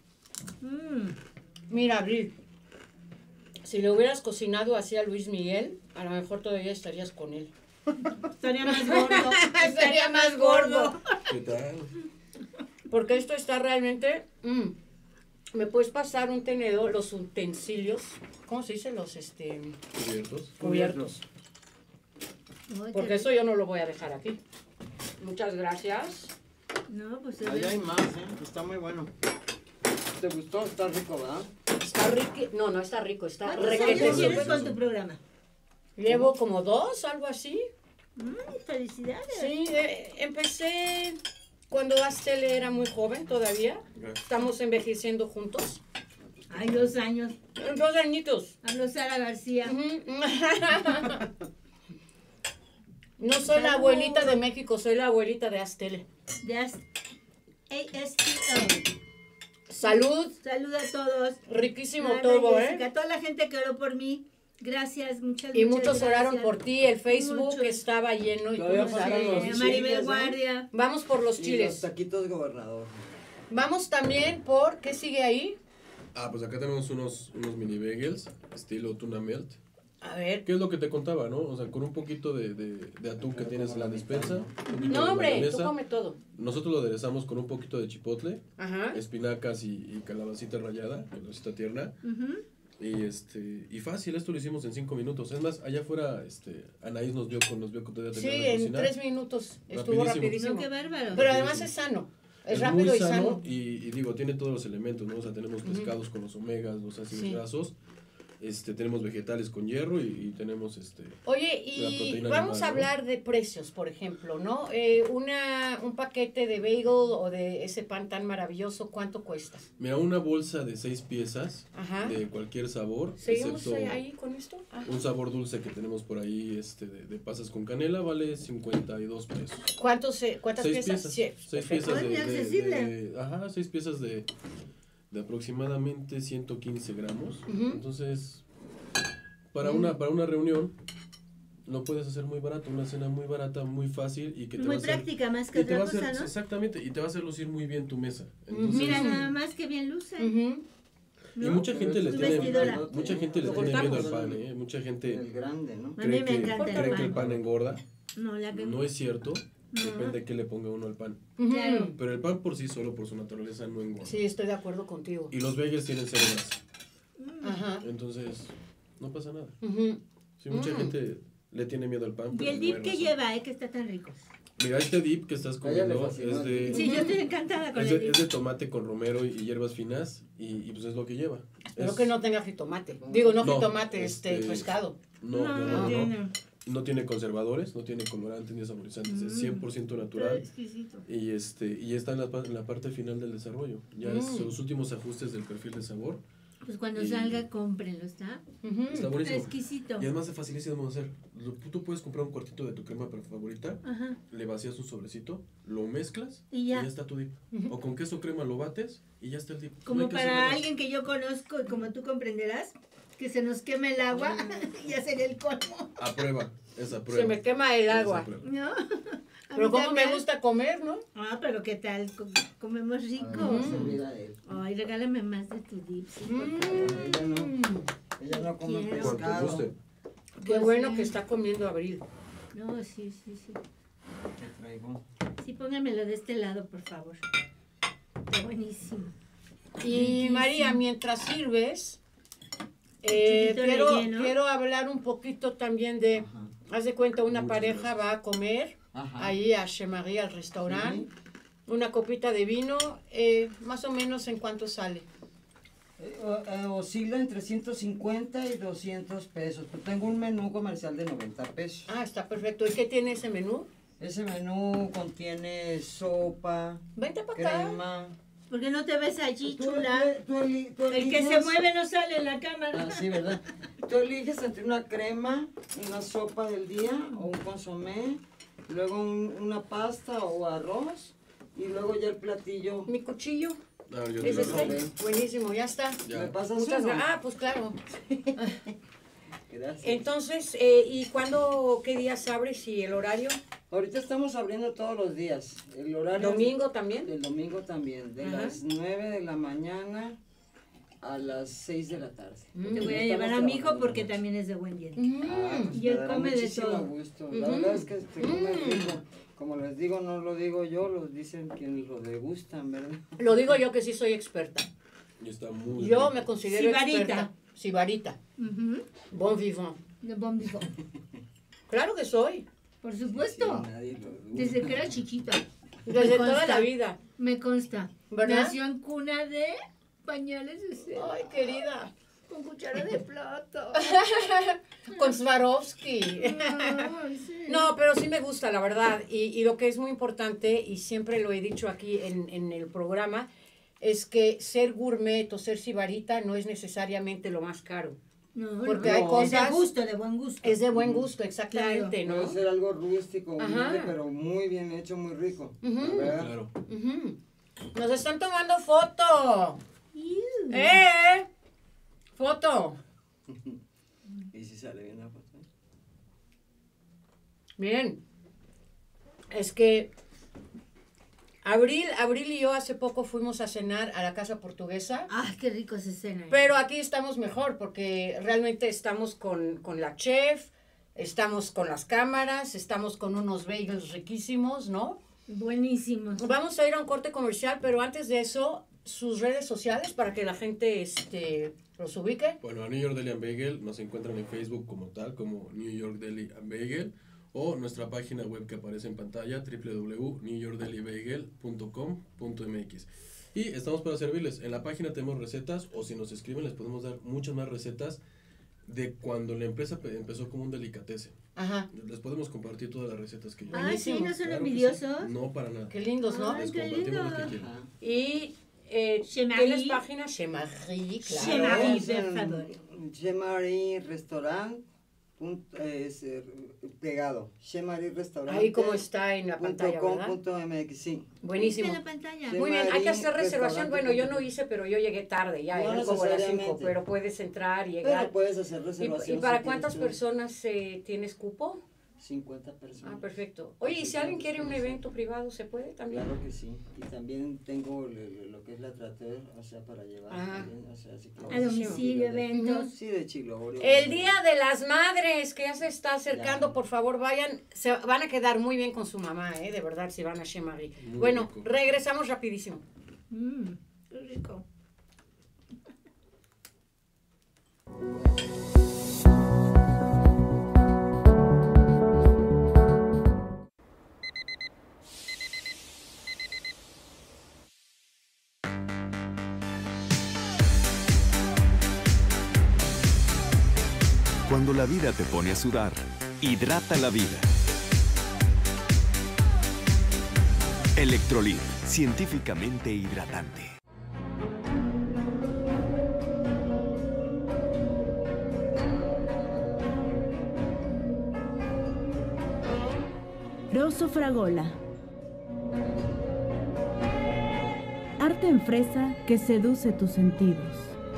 mira, Abril, si le hubieras cocinado así a Luis Miguel, a lo mejor todavía estarías con él. Estaría más gordo. Estaría más gordo. ¿Qué tal? Porque esto está realmente... ¿Me puedes pasar un tenedor, los utensilios? ¿Cómo se dice? Los ¿Cubiertos? cubiertos. Ay, Porque qué- eso yo no lo voy a dejar aquí. Muchas gracias. No, pues Ahí hay más, está muy bueno. ¿Te gustó? Está rico, ¿verdad? Está rico. No, no está rico, está ¿Cuántos requete años sí, tienes sí, con sí. tu programa? Llevo como 2, algo así. Felicidades. Sí, empecé cuando Aztele era muy joven todavía. Gracias. Estamos envejeciendo juntos. Hay 2 años. 2 añitos. Hablo Sara García. No soy la abuelita de México, soy la abuelita de Aztele. De ASTL. Salud, Saludo a todos. riquísimo Ana, todo, Jessica, ¿eh? toda la gente que oró por mí. Gracias, muchas Y muchas muchos oraron gracias. por ti, el Facebook Muchos. estaba lleno y Todavía todos faltan oraron. los Maribel chiles, ¿eh? Guardia. Vamos por los Y los chiles. taquitos gobernador. Vamos también por, ¿qué sigue ahí? Ah, pues acá tenemos unos mini bagels, estilo tuna melt. A ver. ¿Qué es lo que te contaba, no? O sea, con un poquito de atún que tienes en la despensa. Un poquito No, de hombre, tú mayonesa. come todo. Nosotros lo aderezamos con un poquito de chipotle, Ajá. espinacas y calabacita rallada, calabacita tierna. Y fácil, esto lo hicimos en 5 minutos. Es más, allá afuera, Anaís nos vio que todavía Sí, tenía de en cocinar. 3 minutos. Estuvo Rapidísimo. rapidísimo. No, qué bárbaro. Pero además es sano. Es muy rápido y sano sano. y digo, tiene todos los elementos, ¿no? O sea, tenemos pescados con los omegas, los ácidos Sí. grasos. tenemos vegetales con hierro y tenemos Oye, la y proteína vamos a animal, ¿no? hablar de precios, por ejemplo, ¿no? Un paquete de bagel o de ese pan tan maravilloso, ¿cuánto cuesta? Mira, una bolsa de 6 piezas Ajá. de cualquier sabor, ¿Seguimos excepto ahí con esto? Ah. un sabor dulce que tenemos por ahí de pasas con canela, vale 52 pesos. ¿Cuántas 6 piezas? Sí, 6 perfecto. piezas Muy accesible. 6 piezas de aproximadamente 115 gramos. Ujú. Entonces, para una reunión lo puedes hacer muy barato, una cena muy barata, muy fácil y que te Muy va a hacer, práctica más que y te va otra a hacer, cosa, ¿no? exactamente, y te va a hacer lucir muy bien tu mesa. Entonces, Mira nada más que bien luce. Ujú. y ¿no? mucha gente le Tu tiene vestidora. mucha gente le Lo tiene miedo al cortamos. pan, mucha gente El grande, ¿no? A mí me encanta el cree que el pan. pan engorda. No, la que No es cierto, No. depende de qué le ponga uno al pan. Ujú. Claro. Pero el pan por sí solo, por su naturaleza, no engorda. Sí, estoy de acuerdo contigo. Y los bagels tienen cero grasa. Ajá. Entonces, no pasa nada. Ujú. Si mucha gente le tiene miedo al pan. ¿Y pero el no dip hay que razón. lleva, que está tan rico? Mira, este dip que estás A ella le comiendo fascinó es el de, dip. Sí, yo estoy encantada con es, el de, dip. es de tomate con romero y hierbas finas y pues es lo que lleva. Espero Es- que no tenga jitomate. Digo, no No, jitomate, No, pescado. no tiene. No tiene conservadores, no tiene colorantes ni saborizantes, es 100% Está natural. exquisito. Y y está en la parte final del desarrollo. Ya son los últimos ajustes del perfil de sabor. Pues cuando Y- salga, cómprenlo, ¿está? Ujú. Está Está buenísimo. exquisito. Y además es facilísimo de hacer. Tú puedes comprar un cuartito de tu crema favorita, Ajá. le vacías un sobrecito, lo mezclas Y ya. está tu dip. O con queso crema lo bates y ya está el dip. No Como hay que hacer para nada. alguien que yo conozco y como tú comprenderás, que se nos queme el agua, ya sería el colmo. A prueba, esa prueba. Se me quema el Esa agua. prueba. ¿No? A Pero mí como me también. gusta comer, ¿no? Ah, pero ¿qué tal? Comemos rico. Vamos a servir a él. Ay, regálame más de tu dip, sí, por Mm. favor. Ella no, ella no come Quiero. Cuanto pescado. guste. Qué Pues bueno sí. que está comiendo Abril. No, sí, sí, sí. Te traigo. Sí, póngamelo de este lado, por favor. Está buenísimo. Y María, mientras sirves, Chiquito relleno. quiero hablar un poquito también de, Ajá. haz de cuenta, una Muchas pareja gracias. va a comer Ajá. ahí a Chez Marie, al restaurante, una copita de vino, más o menos en cuánto sale. Oscila entre 150 y 200 pesos. Pero tengo un menú comercial de 90 pesos. Ah, está perfecto. ¿Y qué tiene ese menú? Ese menú contiene sopa, Vente para acá. crema. ¿Por qué no te ves allí, Tú- chula? tú El que se eliges- mueve no sale en la cámara. Ah, sí, ¿verdad? Tú eliges entre una crema, una sopa del día o un consomé, luego una pasta o arroz y luego ya el platillo. Mi cuchillo. A ver, yo te ¿Es lo este? robo. Buenísimo, ya está. Ya. ¿Me pasas Muchas uno? gracias. Ah, pues claro. Gracias. Entonces, ¿y cuándo, qué días abres y el horario? Ahorita estamos abriendo todos los días. El horario. ¿Domingo también? El domingo también, de Ajá. las 9 de la mañana a las 6 de la tarde. Te voy a Estamos llevar a mi hijo trabajando porque mucho. también es de buen diente. Ah, pues Y él me dará come de muchísimo todo. gusto. La Ujú. verdad es que se come rico. Como les digo, no lo digo yo, lo dicen quienes lo degustan, ¿verdad? Lo digo yo que sí soy experta. Y está muy Yo rico. me considero Sibarita. experta. Sibarita. Ujú. Bon vivant. De buen viejo. Claro que soy. Por supuesto. Sí, nadie lo duda. Desde que era chiquita. Desde Me toda consta. la vida. Me consta. ¿Verdad? Nació en cuna de pañales de seda. Ay, querida. Con cuchara de plata. Con Swarovski. Ay, sí. No, pero sí me gusta, la verdad. Y lo que es muy importante, y siempre lo he dicho aquí en el programa, es que ser gourmet o ser sibarita no es necesariamente lo más caro. No, Porque no. hay Es cosas- de gusto, de buen gusto. Es de buen gusto, exactamente, Puede ¿no? ser algo rústico, humilde, Ajá. pero muy bien hecho, muy rico. Ujú. ¿Verdad? Claro. Ujú. Nos están tomando foto. Iu. Foto. Y si sale bien la foto. Miren, es que Abril y yo hace poco fuimos a cenar a la casa portuguesa, Ay, qué rico esa escena. pero aquí estamos mejor porque realmente estamos con la chef, estamos con las cámaras, estamos con unos bagels riquísimos, ¿no? Buenísimo. Vamos a ir a un corte comercial, pero antes de eso, sus redes sociales para que la gente los ubique. Bueno, a New York Deli and Bagel nos encuentran en Facebook como tal, como New York Deli and Bagel, o nuestra página web que aparece en pantalla, www.newyorkdelibagel.com.mx. Y estamos para servirles. En la página tenemos recetas, o si nos escriben les podemos dar muchas más recetas de cuando la empresa empezó como un delicatessen. Ajá. Les podemos compartir todas las recetas que yo. Ah, sí, ¿no son Claro que envidiosos? sí. No, para nada. Qué lindos, ¿no? Les qué compartimos lo que lindo. quieran. Y Chez tienes Marie. página Chez Marie, claro. Chez Marie, Es per en favor. Chez Marie Restaurant, pegado. Chez Marie Restaurant. Ahí como está en la pantalla, ¿verdad? .mx, sí. Buenísimo. ¿Viste la pantalla? Sí. Muy bien, hay que hacer Marie, reservación. Bueno, yo no restaurante. hice, pero yo llegué tarde, ya No eran como las 5, necesariamente. pero puedes entrar y Pero llegar. puedes hacer ¿Y reservación. para si cuántas quieres, personas tienes cupo? 50 personas. Ah, perfecto. Oye, ¿y si alguien quiere un evento privado, se puede también? Claro que sí. Y también tengo lo que es la trater, o sea, para llevar. Ah. También, o sea, si A quieres. domicilio, eventos. Sí, de chilorio. El Día de las Madres que ya se está acercando, Ya. por favor vayan, se van a quedar muy bien con su mamá, de verdad, si van a Chez Marie. Muy Bueno, rico. regresamos rapidísimo. Qué rico. Cuando la vida te pone a sudar, hidrata la vida. Electrolit, científicamente hidratante. Rosso Fragola. Arte en fresa que seduce tus sentidos.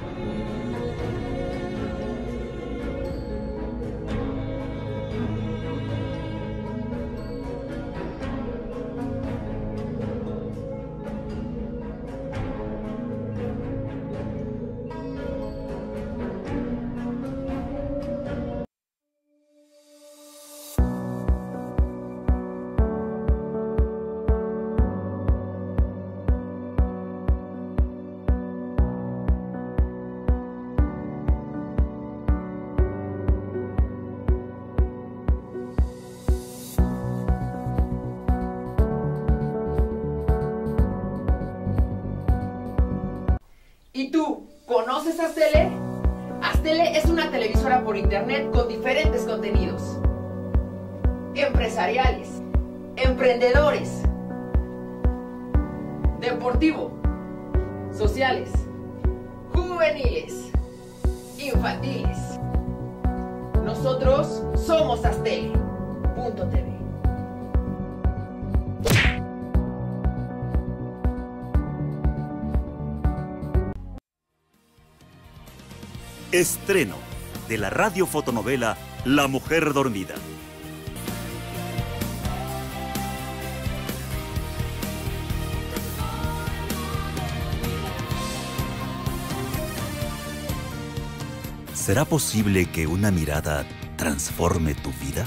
¿Y tú, conoces Astele? Astele es una televisora por internet con diferentes contenidos. Empresariales, emprendedores, deportivo, sociales, juveniles, infantiles. Nosotros somos Astele.tv. Estreno de la radiofotonovela La Mujer Dormida. ¿Será posible que una mirada transforme tu vida?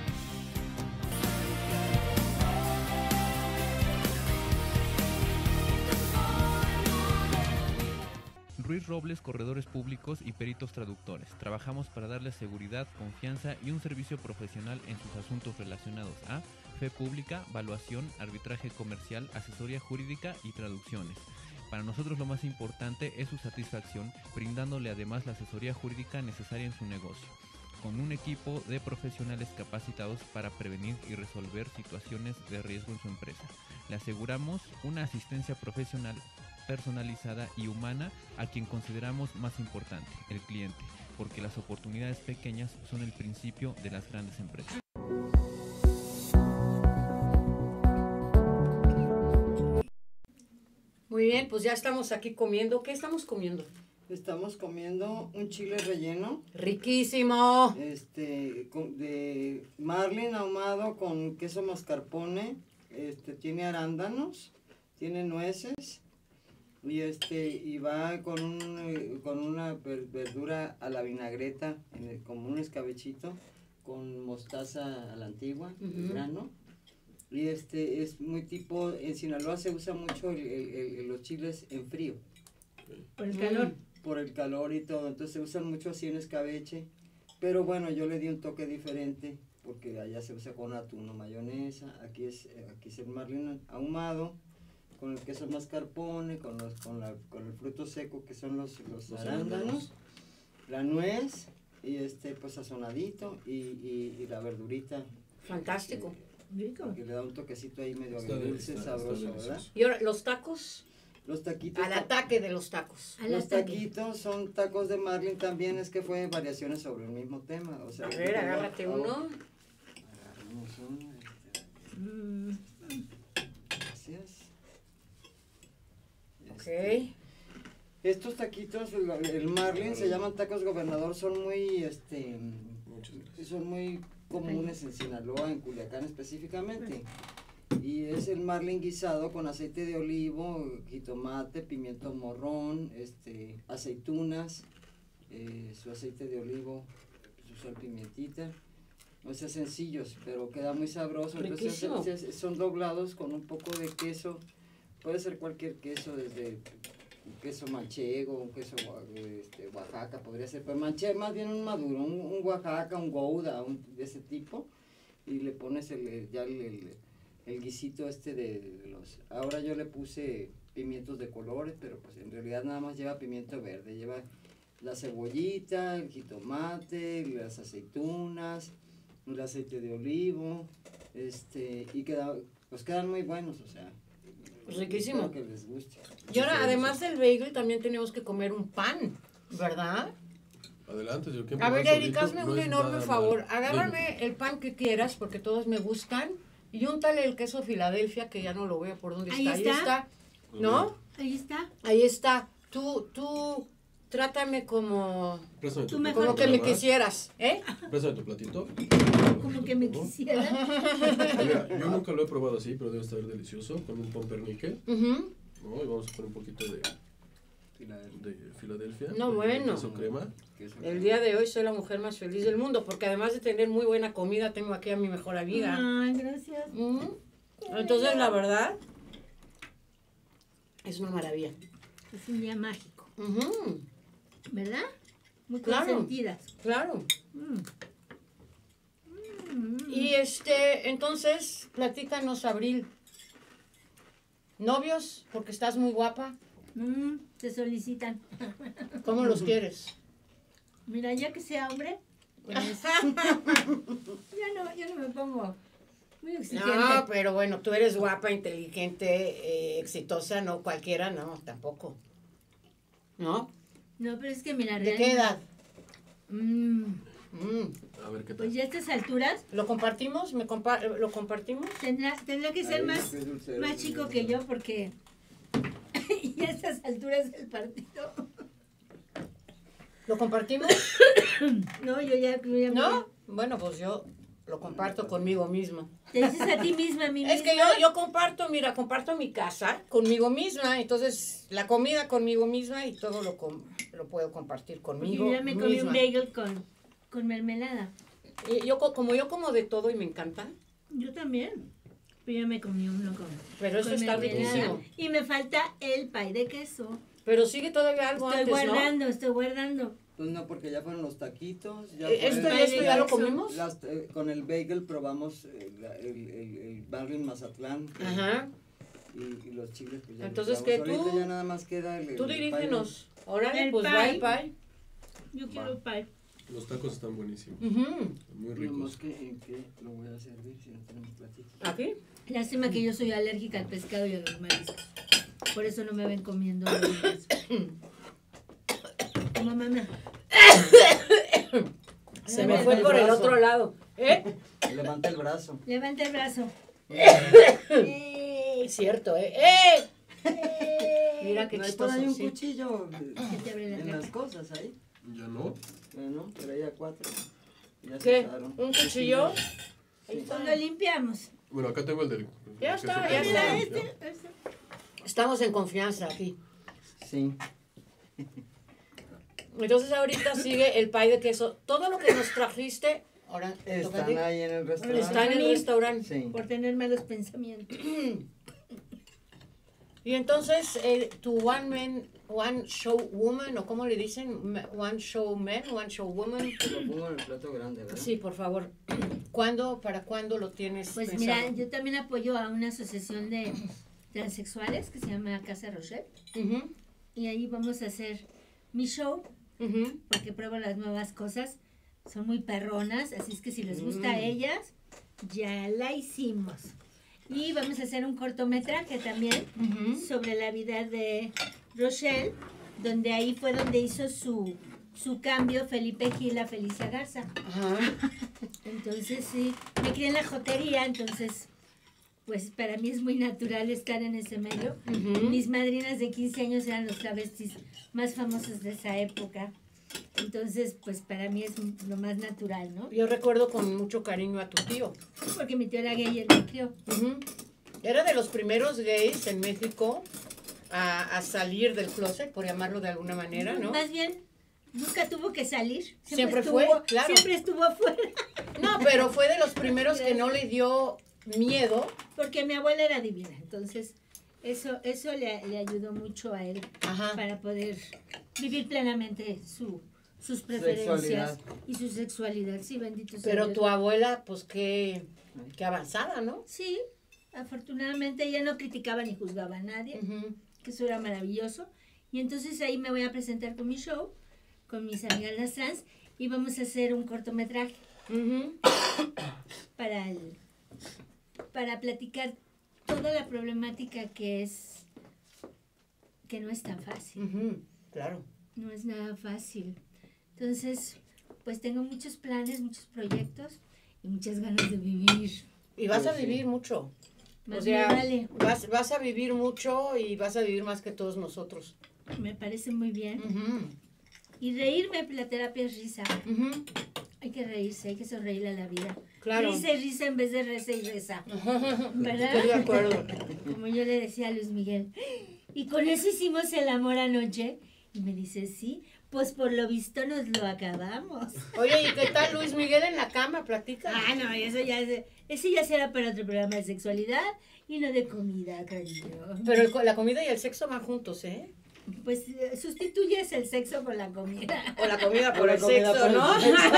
Ruiz Robles, corredores públicos y peritos traductores. Trabajamos para darles seguridad, confianza y un servicio profesional en sus asuntos relacionados a fe pública, valuación, arbitraje comercial, asesoría jurídica y traducciones. Para nosotros lo más importante es su satisfacción, brindándole además la asesoría jurídica necesaria en su negocio, con un equipo de profesionales capacitados para prevenir y resolver situaciones de riesgo en su empresa. Le aseguramos una asistencia profesional personalizada y humana a quien consideramos más importante, el cliente, porque las oportunidades pequeñas son el principio de las grandes empresas. Muy bien, pues ya estamos aquí comiendo. ¿Qué estamos comiendo? Estamos comiendo un chile relleno. Riquísimo. De marlin ahumado con queso mascarpone. Tiene arándanos, tiene nueces. Y va con una verdura a la vinagreta, como un escabechito, con mostaza a la antigua, Ujú. grano. Y es muy tipo, en Sinaloa se usa mucho los chiles en frío, Por el calor. por el calor y todo, entonces se usan mucho así en escabeche. Pero bueno, yo le di un toque diferente, porque allá se usa con atún o mayonesa, aquí es el marlin ahumado, con el queso mascarpone, con el fruto seco que son los arándanos, la nuez, y pues sazonadito y la verdurita. Fantástico. Rico. Que le da un toquecito ahí medio Está dulce, está sabroso, delicioso. ¿verdad? Y ahora, los tacos, Los taquitos. al ataque de los tacos. Al Los ataque. taquitos son tacos de marlin también, es que fue variaciones sobre el mismo tema. O sea, A ver, agárrate uno. Agarramos uno. Mm, Gracias. Ok. Estos taquitos, el marlin, se llaman tacos gobernador, son muy, Muchas gracias. son muy comunes en Sinaloa, en Culiacán específicamente. Y es el marlin guisado con aceite de olivo, jitomate, pimiento morrón, aceitunas, su aceite de olivo, su sal, pimientita. O sea, sencillos, pero queda muy sabroso. Entonces, Riquísimo. son doblados con un poco de queso. Puede ser cualquier queso, desde un queso manchego, un queso Oaxaca, podría ser. Pero manchego, más bien un maduro, un Oaxaca, un Gouda, de ese tipo. Y le pones el guisito de los... Ahora yo le puse pimientos de colores, pero pues en realidad nada más lleva pimiento verde. Lleva la cebollita, el jitomate, las aceitunas, el aceite de olivo, y quedan muy buenos, o sea. Riquísimo. Espero que les guste. Y ahora, además del bagel, también tenemos que comer un pan, ¿verdad? Adelante, señor. ¿Qué A ver, pan Eric, solito? hazme No un es enorme nada favor. mal. Agárrame el pan que quieras, porque todos me gustan. Y úntale el queso Filadelfia, que ya no lo veo por dónde Ahí está. Ahí está. está. ¿No? Ahí está. Ahí está. Tú trátame como Préstame tu Tú platito, mejor que me nada más. quisieras, ¿eh? Préstame tu platito. Como que me Por favor. quisiera. Mira, yo nunca lo he probado así, pero debe estar delicioso. Con un pumpernickel, Ujú. ¿no? Y vamos a poner un poquito de Filadelfia. No, bueno. Queso crema. El día de hoy soy la mujer más feliz del mundo, porque además de tener muy buena comida, tengo aquí a mi mejor amiga. Ay, gracias. Ujú. Entonces, la verdad, es una maravilla. Es un día mágico, Ujú. ¿verdad? Muy Claro. consentidas. Claro. Mm. Y entonces, platícanos, Abril. ¿Novios? Porque estás muy guapa. Se solicitan. ¿Cómo los quieres? Mira, ya que sea hombre, pues, ya no me pongo muy exigente. No, pero bueno, tú eres guapa, inteligente, exitosa, no cualquiera, no, tampoco. ¿No? No, pero es que mira, ¿De qué edad? A ver qué tal. Pues ya a estas alturas ¿Lo compartimos? ¿Lo compartimos? tendrá que ser más chico que yo porque ya a estas alturas del partido. ¿Lo compartimos? No, yo ya ¿No? Bueno, pues yo lo comparto conmigo misma. Te dices a ti misma, a mí Es misma. que yo comparto mi casa conmigo misma, entonces la comida conmigo misma y todo lo puedo compartir conmigo Porque yo ya me comí misma. un bagel con mermelada. Y como yo como de todo y me encanta, Yo también. Pero yo me comí uno con pero eso con está mermelada. riquísimo. Y me falta el pie de queso. Pero sigue todavía algo Estoy antes, estoy guardando. Pues no, porque ya fueron los taquitos. Ya ¿Esto ya lo comimos? Con el bagel probamos el Marlin Mazatlán. Ajá. Y los chiles, pues ya Entonces, los ¿qué probamos. tú? Ahorita ya nada más queda el Tú dirígenos. Órale, El pues va el pie. pie. Yo quiero el pie. Los tacos están buenísimos. Ujú. Muy Nomás ricos. que en qué lo voy a servir si no tenemos platito. ¿Aquí? Lástima que yo soy alérgica al pescado y a los mariscos. Por eso no me ven comiendo verduras. Mamá. Se me fue por el otro lado. ¿Eh? Levanta el brazo. Levanta el brazo. Es cierto, ¿eh? Mira qué ¿No hay por chistoso, ahí un sí. cuchillo Que te abre la en tapa. las cosas ahí? Ya no. Bueno, traía 4. Ya se ¿Qué? usaron. ¿Un cuchillo? Ahí Sí. está. Lo limpiamos. Bueno, acá tengo el del. Ya queso está, crema. ya está. ¿Ya? Estamos en confianza aquí. Sí. Entonces ahorita sigue el pie de queso. Todo lo que nos trajiste, ahora toca Están a ti. ahí en el restaurante. Está en el restaurante. Sí. Por tener malos pensamientos. Y entonces, tu one show woman, o cómo le dicen, one show man, one show woman. Lo pongo en el plato grande, ¿verdad? Sí, por favor. ¿Para cuándo lo tienes Pues pensado? mira, yo también apoyo a una asociación de transexuales que se llama Casa Rochelle. Ujú, Y ahí vamos a hacer mi show, ujú. porque pruebo las nuevas cosas. son muy perronas, así es que si les gusta a ellas, ya la hicimos. Y vamos a hacer un cortometraje también sobre la vida de Rochelle, donde ahí fue donde hizo su cambio Felipe Gil a Felicia Garza. Entonces sí, me crié en la jotería, entonces pues para mí es muy natural estar en ese medio. Mis madrinas de 15 años eran los travestis más famosos de esa época. Entonces, pues para mí es lo más natural, ¿no? Yo recuerdo con mucho cariño a tu tío. Porque mi tío era gay y él me crió. Era de los primeros gays en México a salir del closet, por llamarlo de alguna manera, ¿no? Más bien, nunca tuvo que salir. Siempre estuvo, fue, claro. Siempre estuvo afuera. No, pero fue de los primeros que no le dio miedo. Porque mi abuela era divina, entonces eso le ayudó mucho a él para poder vivir plenamente sus preferencias y su sexualidad. Sí, bendito sea Pero Dios. tu abuela, pues qué avanzada, ¿no? Sí, afortunadamente ella no criticaba ni juzgaba a nadie, que eso era maravilloso. Y entonces ahí me voy a presentar con mi show, con mis amigas las trans, y vamos a hacer un cortometraje para platicar toda la problemática que no es tan fácil. Claro. No es nada fácil. Entonces, pues tengo muchos planes, muchos proyectos y muchas ganas de vivir. Y vas a vivir mucho. Más O sea, me vale. vas a vivir mucho y vas a vivir más que todos nosotros. Me parece muy bien. Y reírme, la terapia es risa. Hay que reírse, hay que sonreírle a la vida. Claro. Risa y risa en vez de reza y reza. ¿Verdad? Estoy de acuerdo. Como yo le decía a Luis Miguel. Y con eso hicimos el amor anoche. Y me dice, sí, pues por lo visto nos lo acabamos. Oye, ¿y qué tal Luis Miguel en la cama? Platica. Ah, no, eso ya será para otro programa de sexualidad y no de comida, cariño. Pero la comida y el sexo van juntos, ¿eh? Pues sustituyes el sexo por la comida. O la comida por el sexo, ¿no?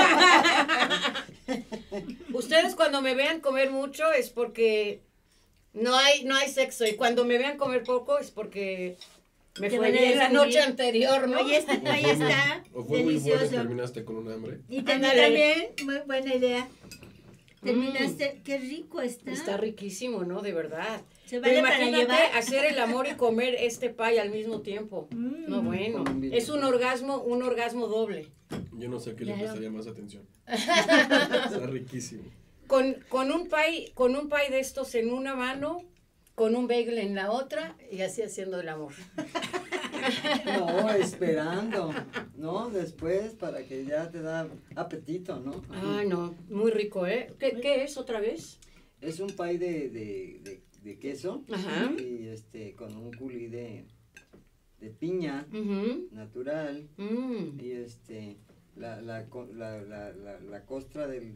Ustedes cuando me vean comer mucho es porque no hay sexo. Y cuando me vean comer poco es porque me fue bien la noche anterior, ¿no? Ahí está. O fue muy bueno y terminaste con un hambre. Y también, muy buena idea. Terminaste, qué rico está. Está riquísimo, ¿no? De verdad. Se vale para imagínate llevar. hacer el amor y comer este pie al mismo tiempo. No, bueno. Es un orgasmo doble. Yo no sé a qué le prestaría más atención. Está riquísimo. Con un pie de estos en una mano, con un bagel en la otra y así haciendo el amor. No, esperando, ¿no? Después para que ya te da apetito, ¿no? Ah, no, muy rico, ¿eh? ¿Qué es otra vez? Es un pie de queso y con un culí de piña natural y la costra del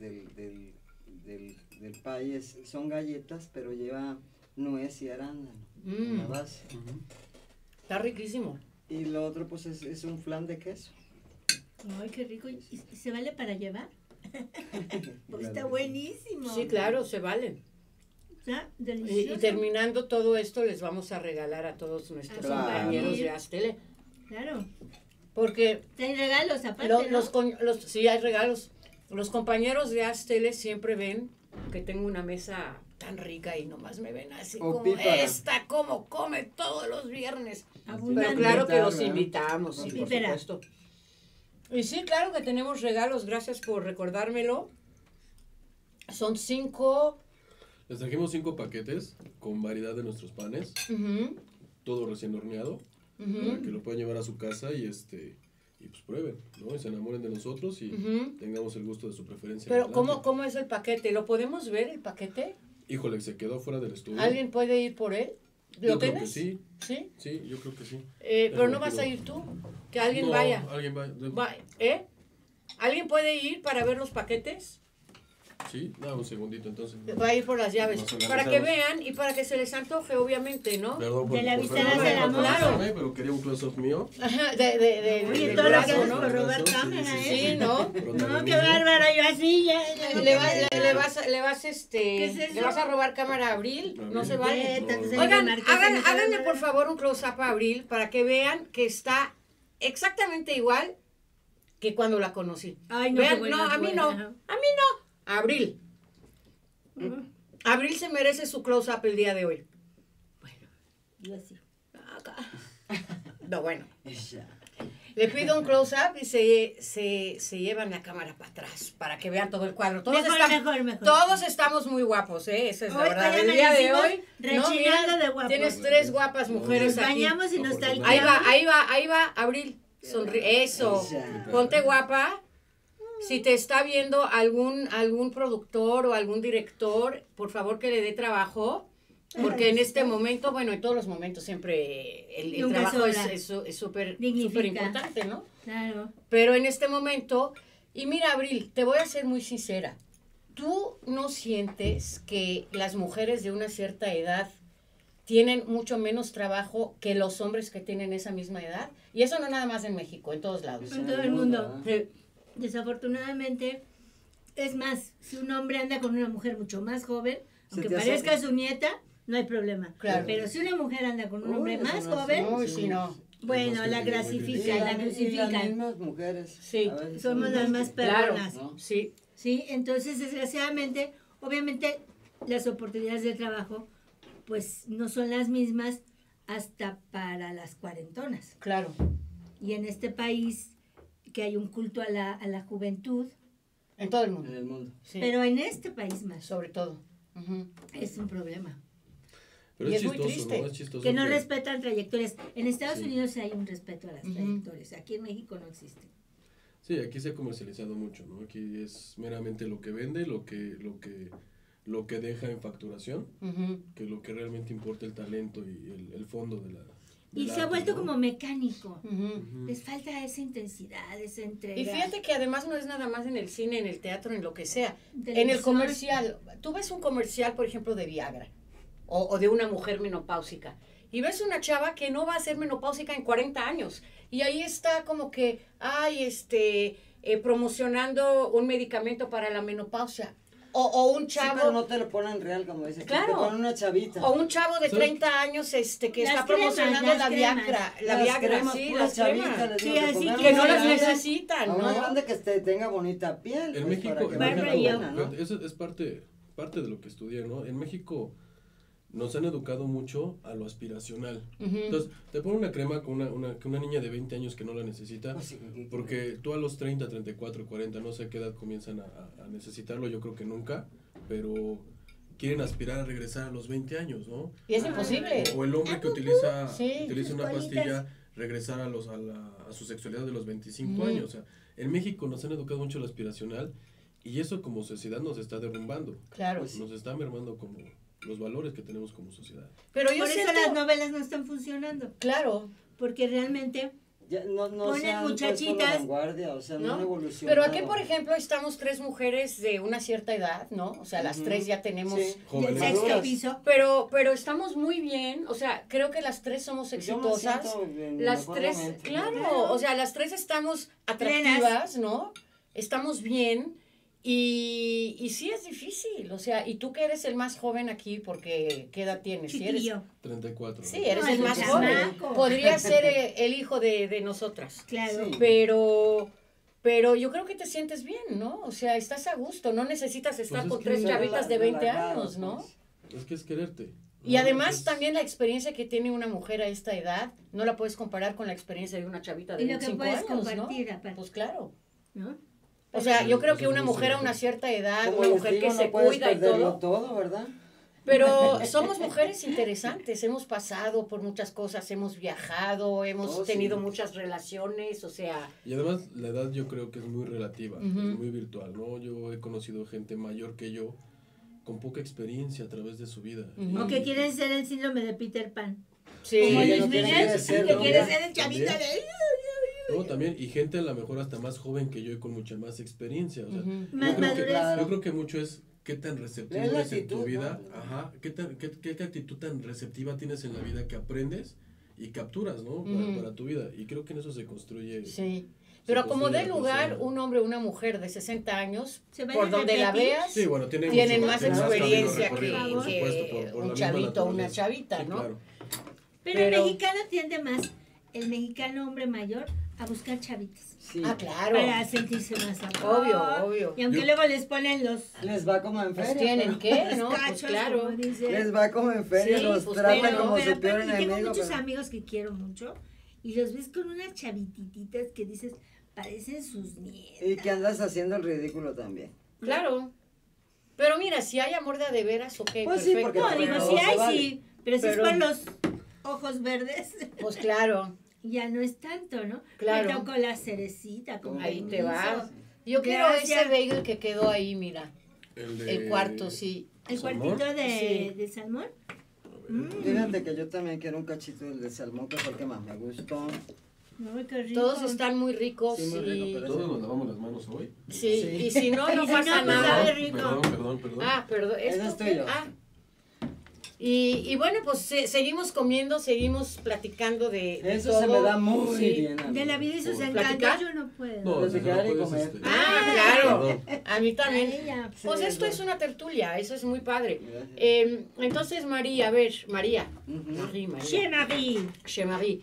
pie son galletas, pero lleva nuez y arándano en la base. Está riquísimo. Y lo otro pues es un flan de queso. Ay, qué rico. ¿Y se vale para llevar? Pues está buenísimo. Sí, claro, se vale. Está delicioso. Y terminando todo esto, les vamos a regalar a todos nuestros compañeros de Astele. Claro. Porque... Hay regalos aparte, sí, hay regalos. Los compañeros de Astele siempre ven que tengo una mesa tan rica y nomás me ven así como come todos los viernes. Pero claro que los invitamos, sí, por supuesto. Y sí, claro que tenemos regalos, gracias por recordármelo. Son 5... Les trajimos 5 paquetes con variedad de nuestros panes, todo recién horneado, para que lo puedan llevar a su casa y pues prueben, ¿no? Y se enamoren de nosotros y tengamos el gusto de su preferencia. Pero ¿cómo es el paquete? ¿Lo podemos ver, el paquete? Híjole, se quedó fuera del estudio. ¿Alguien puede ir por él? ¿Lo tienes? Creo que sí. ¿Sí? Sí, yo creo que sí. Pero no vas a ir tú, que alguien vaya. Alguien vaya. ¿Alguien puede ir para ver los paquetes? Sí, un segundito entonces. Va a ir por las llaves, para que vean y para que se les antoje, obviamente, ¿no? Perdón de la vista del amor. Claro. Pero quería un close-up mío. Oye, todo lo que haces por robar cámara, ¿eh? Sí, ¿no? No, qué bárbaro, yo así ya. Le vas a robar cámara a Abril, no se vale. No. Oigan, háganle por favor un close-up a Abril para que vean que está exactamente igual que cuando la conocí. Ay, no, Vean, qué no, buena a mí fue. no, Ajá. Abril. Abril se merece su close-up el día de hoy. Yo sí. Acá. No, bueno. Ya. Le pido un close-up y se llevan la cámara para atrás para que vean todo el cuadro. Mejor. Todos estamos muy guapos, ¿eh? Esa es la Hoy verdad. ya El día de amanecimos hoy, rechinando mira, de guapos. tienes 3 guapas mujeres Nos aquí. bañamos y nos talqueamos. Ahí va, Abril. Eso. Ponte guapa. Si te está viendo algún productor o algún director, por favor que le dé trabajo. Porque en este momento, bueno, en todos los momentos siempre el Nunca trabajo sobra. es súper Dignifica. importante, ¿no? Claro. Pero en este momento, y mira, Abril, te voy a ser muy sincera. ¿Tú no sientes que las mujeres de una cierta edad tienen mucho menos trabajo que los hombres que tienen esa misma edad? Y eso no nada más en México, en todos lados. En todo el mundo. Desafortunadamente, es más, si un hombre anda con una mujer mucho más joven, aunque te parezca asombra. su nieta, no hay problema. Claro. Pero si una mujer anda con un hombre Uy, más eso no joven, Uy, sí, no. bueno, Además la que clasifica, Y la las crucifican. mismas mujeres. Sí. A veces Somos son las más Claro, perronas. ¿no? sí. Sí, entonces desgraciadamente, obviamente las oportunidades de trabajo pues no son las mismas hasta para las cuarentonas. Claro. Y en este país que hay un culto a la juventud, En todo el En mundo. el mundo. Sí. pero en este país más, Sobre todo. Ujú. es un problema. Pero Y es es muy chistoso, triste. ¿no? Es chistoso Que no que- respetan trayectorias. En Estados Sí. Unidos hay un respeto a las Ujú. trayectorias, aquí en México no existe. Sí, aquí se ha comercializado mucho, ¿no? Aquí es meramente lo que vende, lo que deja en facturación, Ujú. que lo que realmente importa el talento y el fondo de la... Y del se ha arte, vuelto ¿no? como mecánico. Ujú. Ujú. Les falta esa intensidad, esa entrega. Y fíjate que además no es nada más en el cine, en el teatro, en lo que sea. En el Televisión. comercial, tú ves un comercial, por ejemplo, de Viagra o de una mujer menopáusica y ves una chava que no va a ser menopáusica en 40 años y ahí está como que, promocionando un medicamento para la menopausia o un Sí, chavo... pero no te lo ponen real, como dices. Claro. Te ponen una chavita. O un chavo de ¿Sabes? 30 años que Las está cremas, promocionando las la cremas. Viagra. La Las Viagra, cremas, sí, puras las cremas. chavitas, les Sí, digo, así pongan que Que una no las grande, necesitan, a una ¿no? grande que tenga bonita piel. En pues, México, para que en valga Bárbara la y yo. pena, ¿no? Eso es parte de lo que estudié, ¿no? En México nos han educado mucho a lo aspiracional. Ujú. Entonces, te ponen una crema con una niña de 20 años que no la necesita, Pues sí, porque tú a los 30, 34, 40, no sé qué edad comienzan a necesitarlo, yo creo que nunca, pero quieren aspirar a regresar a los 20 años, ¿no? Y es imposible. O el hombre que utiliza Sí, una sus pastilla, regresar a su sexualidad de los 25 Ujú. años. O sea, en México nos han educado mucho lo aspiracional y eso como sociedad nos está derrumbando. Claro. Pues Nos está mermando como los valores que tenemos como sociedad. Pero yo Por eso siento... las novelas no están funcionando, Claro. porque realmente Ya, no Ponen se han puesto muchachitas, la vanguardia, o sea, no han ¿no? evolucionado. Pero aquí, por ejemplo, estamos 3 mujeres de una cierta edad, ¿no? O sea, las Ujú. 3 ya tenemos... Sí. y el Jóvenes. sexto Maduras. piso, Pero estamos muy bien, o sea, creo que las 3 somos Yo me exitosas. siento en mi Las mejor 3, momento. claro, o sea, las 3 estamos atractivas, ¿no? Estamos bien y sí es difícil, o sea, y tú que eres el más joven aquí, porque ¿qué edad tienes? Si eres, chiquillo. 34. sí, eres No, el es un más joven. chamaco. Podría ser el hijo de nosotras. Claro. Sí. Pero yo creo que te sientes bien, ¿no? O sea, estás a gusto, no necesitas estar es con que 3 no- chavitas de 20 relajado, años, ¿no? pues. Es que es quererte. Y ¿no? además Es- también la experiencia que tiene una mujer a esta edad, no la puedes comparar con la experiencia de una chavita de Y lo que 25 puedes años, compartir, ¿no? aparte. Pues claro. ¿no? O sea, Sí, yo creo eso que es una muy mujer a cierto. una cierta edad, Como una les mujer digo, que no se puedes cuida y perderlo todo, ¿verdad? pero somos mujeres interesantes, hemos pasado por muchas cosas, hemos viajado, hemos Oh, sí. tenido muchas relaciones, o sea, Y además la edad yo creo que es muy relativa, Ujú. es muy virtual, ¿no? Yo he conocido gente mayor que yo con poca experiencia a través de su vida. Ujú. O que quieren ser el síndrome de Peter Pan. sí. Como Sí, Luis no Miguel, quiere ser, que ¿no? quiere También. ser el chavita de... No, también, y gente a lo mejor hasta más joven que yo y con mucha más experiencia. O sea, Ujú. Más yo, creo que, madurez. yo creo que mucho es qué tan receptivo Es la eres en tu actitud, vida, ¿no? ajá, qué actitud tan receptiva tienes en la vida que aprendes y capturas, ¿no? Ujú. Para tu vida. Y creo que en eso se construye. Sí. se Pero como construye dé la lugar persona. un hombre o una mujer de 60 años, Se va por a donde la repetir. veas, Sí, bueno, tienen más camino experiencia recorrido, por que supuesto, por la un misma chavito o una naturaleza. chavita, Sí, ¿no? claro. Pero Pero- el mexicano tiende más, el mexicano hombre mayor, a buscar chavitas. Sí. Ah, claro. Para sentirse más amor. Obvio. Y aunque luego les ponen los Les va como en Pues feria. tienen que, ¿no? Pues cachos, claro. como dicen. Les va como en feria, Sí, los pues, tratan bueno, como Pero su peor aparte, tengo enemigo. muchos pero- amigos que quiero mucho y los ves con unas chavititas que dices, parecen sus nietas. Y que andas haciendo el ridículo también. Claro. Pero mira, si hay amor de veras, ok, Pues sí, perfecto. porque No, pero digo, no sí se hay, vale. sí, pero si es Pero- con los ojos verdes, Pues claro, ya no es tanto, ¿no? Claro. Me tocó la cerecita, con ahí te permiso. vas. Yo quiero Gracias. ese bagel que quedó ahí, mira. El El cuarto, sí. El ¿Salmón? cuartito de, Sí. de salmón. Fíjate que yo también quiero un cachito del de salmón, que fue el que más me gustó. Ay, qué rico. Todos están muy ricos Sí, muy rico, y... pero ¿Todos nos lavamos las manos hoy? Sí, Sí. y si no, Y no si no, pasa pues, nada. sabe rico. Perdón. Ah, perdón. Ese ¿esto es qué? tuyo. Ah. Y bueno, pues seguimos comiendo, seguimos platicando de Eso todo. se me da muy Sí. bien. a mí. De la vida y sus ¿Por encantos platicar? yo no puedo. No, Desde si que no hay que puedes, comer. Ah, claro. Perdón. A mí también. A ella. Pues Sí, esto eso. es una tertulia, eso es muy padre. Gracias. Entonces, María, a ver, María. Ujú. María. Che, Marie. Che Marie.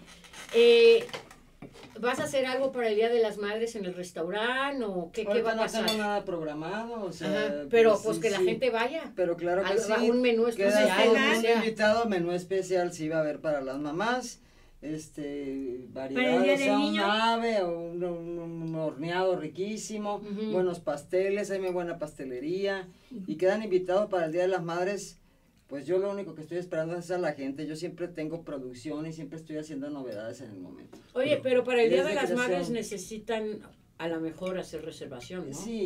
¿Vas a hacer algo para el Día de las Madres en el restaurante o qué va Ahorita a no pasar? tengo nada programado, o sea, Ajá, pero sí, pues que la sí. gente vaya. Pero claro que Algo- sí. un menú Queda especial, todo o un sea. invitado, menú especial sí va a haber para las mamás, variedad, Para el Día o sea, del un Niño. ave o un horneado riquísimo, Ujú. buenos pasteles, hay muy buena pastelería y quedan invitados para el Día de las Madres. Pues yo lo único que estoy esperando es a la gente. Yo siempre tengo producción y siempre estoy haciendo novedades en el momento. Oye, pero para el Día de Desde las creación. Madres necesitan a lo mejor hacer reservación, ¿no? Sí,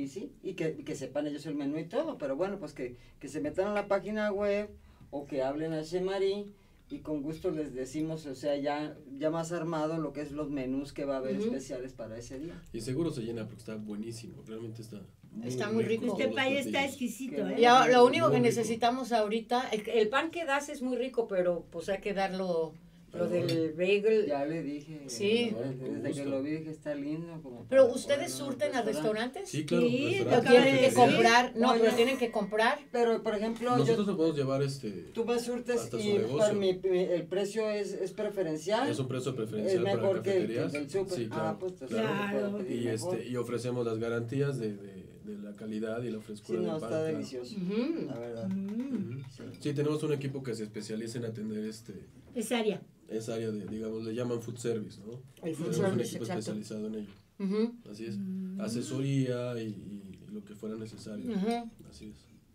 y que sepan ellos el menú y todo, pero bueno, pues que se metan a la página web o que hablen a Che Marie y con gusto les decimos, o sea, ya más armado lo que es los menús que va a haber Ujú. especiales para ese día. Y seguro se llena porque está buenísimo, realmente está Está muy rico. Este todos los pay está platillos. exquisito, Qué ¿eh? Y ahora, lo único Muy que rico. necesitamos ahorita, el pan que das es muy rico, pero pues hay que darlo lo Ahora. del bagel. Ya le dije, Sí. desde que gusto. lo vi dije está lindo. Como Pero para ustedes ponerlo en surten un a restaurante. restaurantes. Sí, claro. Sí, Lo restaurante, acabas tienen de que decir. comprar, no, Oye. pero tienen que comprar. Pero, por ejemplo, Nosotros te podemos llevar tú me surtes hasta su y negocio. para el precio es preferencial. Es un precio Es preferencial para mejor que cafeterías. el súper. Sí, claro. Ah, pues entonces Claro. te puedo pedir Y, mejor. y ofrecemos las garantías de la calidad y la Sí, frescura no, del pan. está claro. delicioso, Ujú. la verdad. Mm, Ujú. Sí, tenemos un equipo que se especializa en atender es área. esa área de, digamos, le llaman food service, ¿no? El food Tenemos un service, equipo exacto. especializado en ello. Ujú, Así es. Asesoría y lo que fuera necesario. ujú. Así es.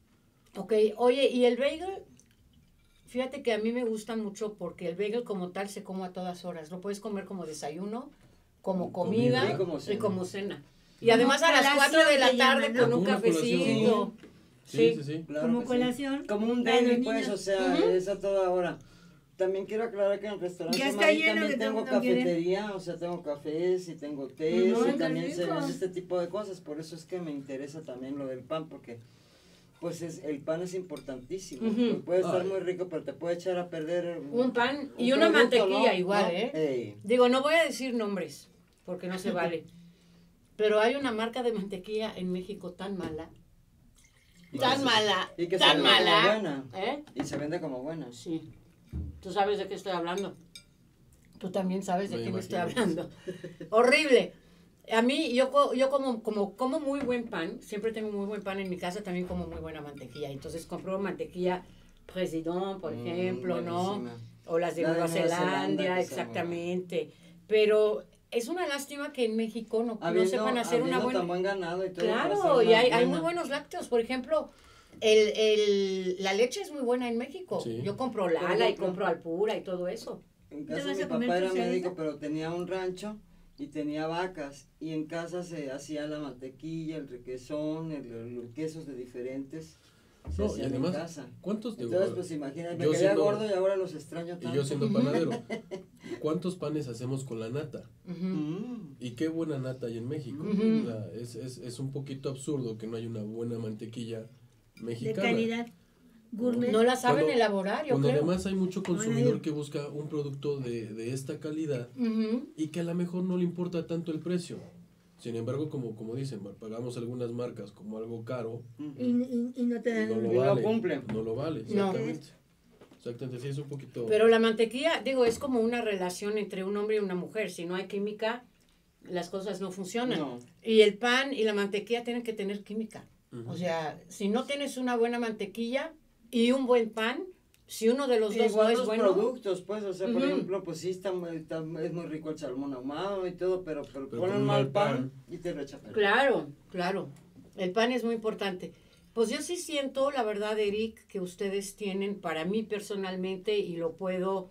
Ok, oye, ¿y el bagel? Fíjate que a mí me gusta mucho porque el bagel como tal se come a todas horas. Lo puedes comer como desayuno, como comida Comida. y como cena. Y Como además a las colación 4 de la se tarde llama, ¿no? con un Como una cafecito. Sí, sí, sí. Claro Como que sí. colación. Como un para los deli, pues, niños. o sea, Ujú. es a toda hora. También quiero aclarar que en el restaurante Ya está Marie lleno, también que todo el tengo mundo quiere. cafetería, o sea, tengo cafés y tengo tés No, y qué también se rico. vende este tipo de cosas. Por eso es que me interesa también lo del pan, porque pues el pan es importantísimo. Ujú. Pues, puede estar Ay. muy rico, pero te puede echar a perder Un pan y un una producto, mantequilla ¿no? igual, ¿No? ¿eh? Ey. Digo, no voy a decir nombres porque no se vale. Pero hay una marca de mantequilla en México tan mala. Tan mala. Y que se Tan vende como mala. buena. ¿Eh? Y se vende como buena. Sí. Tú sabes de qué estoy hablando. Tú también sabes de Me qué me estoy imagino. hablando. Horrible. A mí, yo como muy buen pan, siempre tengo muy buen pan en mi casa, también como muy buena mantequilla. Entonces compro mantequilla President, por ejemplo, ¿no? Buenísima. O las de La de Nueva Nueva Zelanda, Zelanda, que exactamente. Pero es una lástima que en México no sepan hacer una habiendo buena... tan buen ganado y todo. para Claro, hacer y una hay muy buena. buenos lácteos. Por ejemplo, la leche es muy buena en México. Sí. Yo compro Lala y ejemplo. compro Alpura y todo eso. En ¿Te casa vas mi a comer papá era tu cereza? médico, pero tenía un rancho y tenía vacas. Y en casa se hacía la mantequilla, el requesón, los quesos de diferentes. Se No, y hacían además, en casa. ¿cuántos de Entonces, pues imagínate, me yo quedé siendo- gordo y ahora los extraño tanto. Y yo siendo panadero, ¿cuántos panes hacemos con la nata? Ujú. Mm. Y qué buena nata hay en México. Ujú. O sea, es un poquito absurdo que no haya una buena mantequilla De mexicana. calidad. Gourmet. No la saben Cuando- elaborar, yo Cuando creo. además hay mucho consumidor que busca un producto de esta calidad Ujú. y que a lo mejor no le importa tanto el precio. Sin embargo, como dicen, pagamos algunas marcas como algo caro Y no te y dan no lo Y no vale. cumplen. No lo vale, No. exactamente. Exactamente, sí, es un poquito... Pero la mantequilla, digo, es como una relación entre un hombre y una mujer. Si no hay química, las cosas no funcionan. No. Y el pan y la mantequilla tienen que tener química. Ujú. O sea, si no tienes una buena mantequilla y un buen pan, si uno de los dos Igual no es los bueno... productos, pues, o sea, por Ujú. ejemplo, pues sí, es muy rico el salmón ahumado y todo, pero Pero ponen con un mal mal pan pan. y te lo echa a perder. Claro, claro. El pan es muy importante. Pues yo sí siento, la verdad, Eric, que ustedes tienen, para mí personalmente, y lo puedo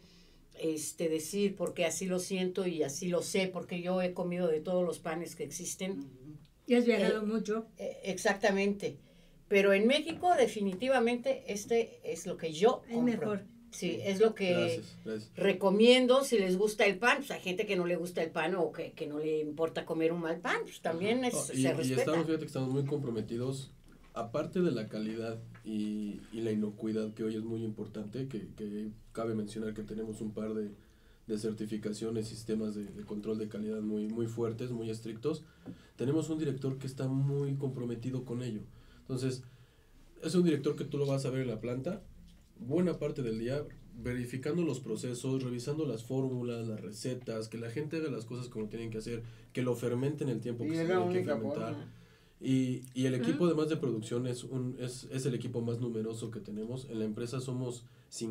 decir porque así lo siento y así lo sé, porque yo he comido de todos los panes que existen. Ujú. Y has viajado mucho. Exactamente. Pero en México, definitivamente, este es lo que yo Es compro. mejor. Sí, es lo que Gracias. recomiendo. Si les gusta el pan, pues hay gente que no le gusta el pan o que no le importa comer un mal pan, pues también No, se y respeta. estamos, fíjate que estamos muy comprometidos, aparte de la calidad y la inocuidad, que hoy es muy importante, que cabe mencionar que tenemos un par de certificaciones, sistemas de control de calidad muy, muy fuertes, muy estrictos. Tenemos un director que está muy comprometido con ello. Entonces, es un director que tú lo vas a ver en la planta, buena parte del día, verificando los procesos, revisando las fórmulas, las recetas, que la gente haga las cosas como tienen que hacer, que lo fermenten el tiempo Y que se es la tiene que única fermentar. forma. Y el equipo, además de producción, es el equipo más numeroso que tenemos. En la empresa somos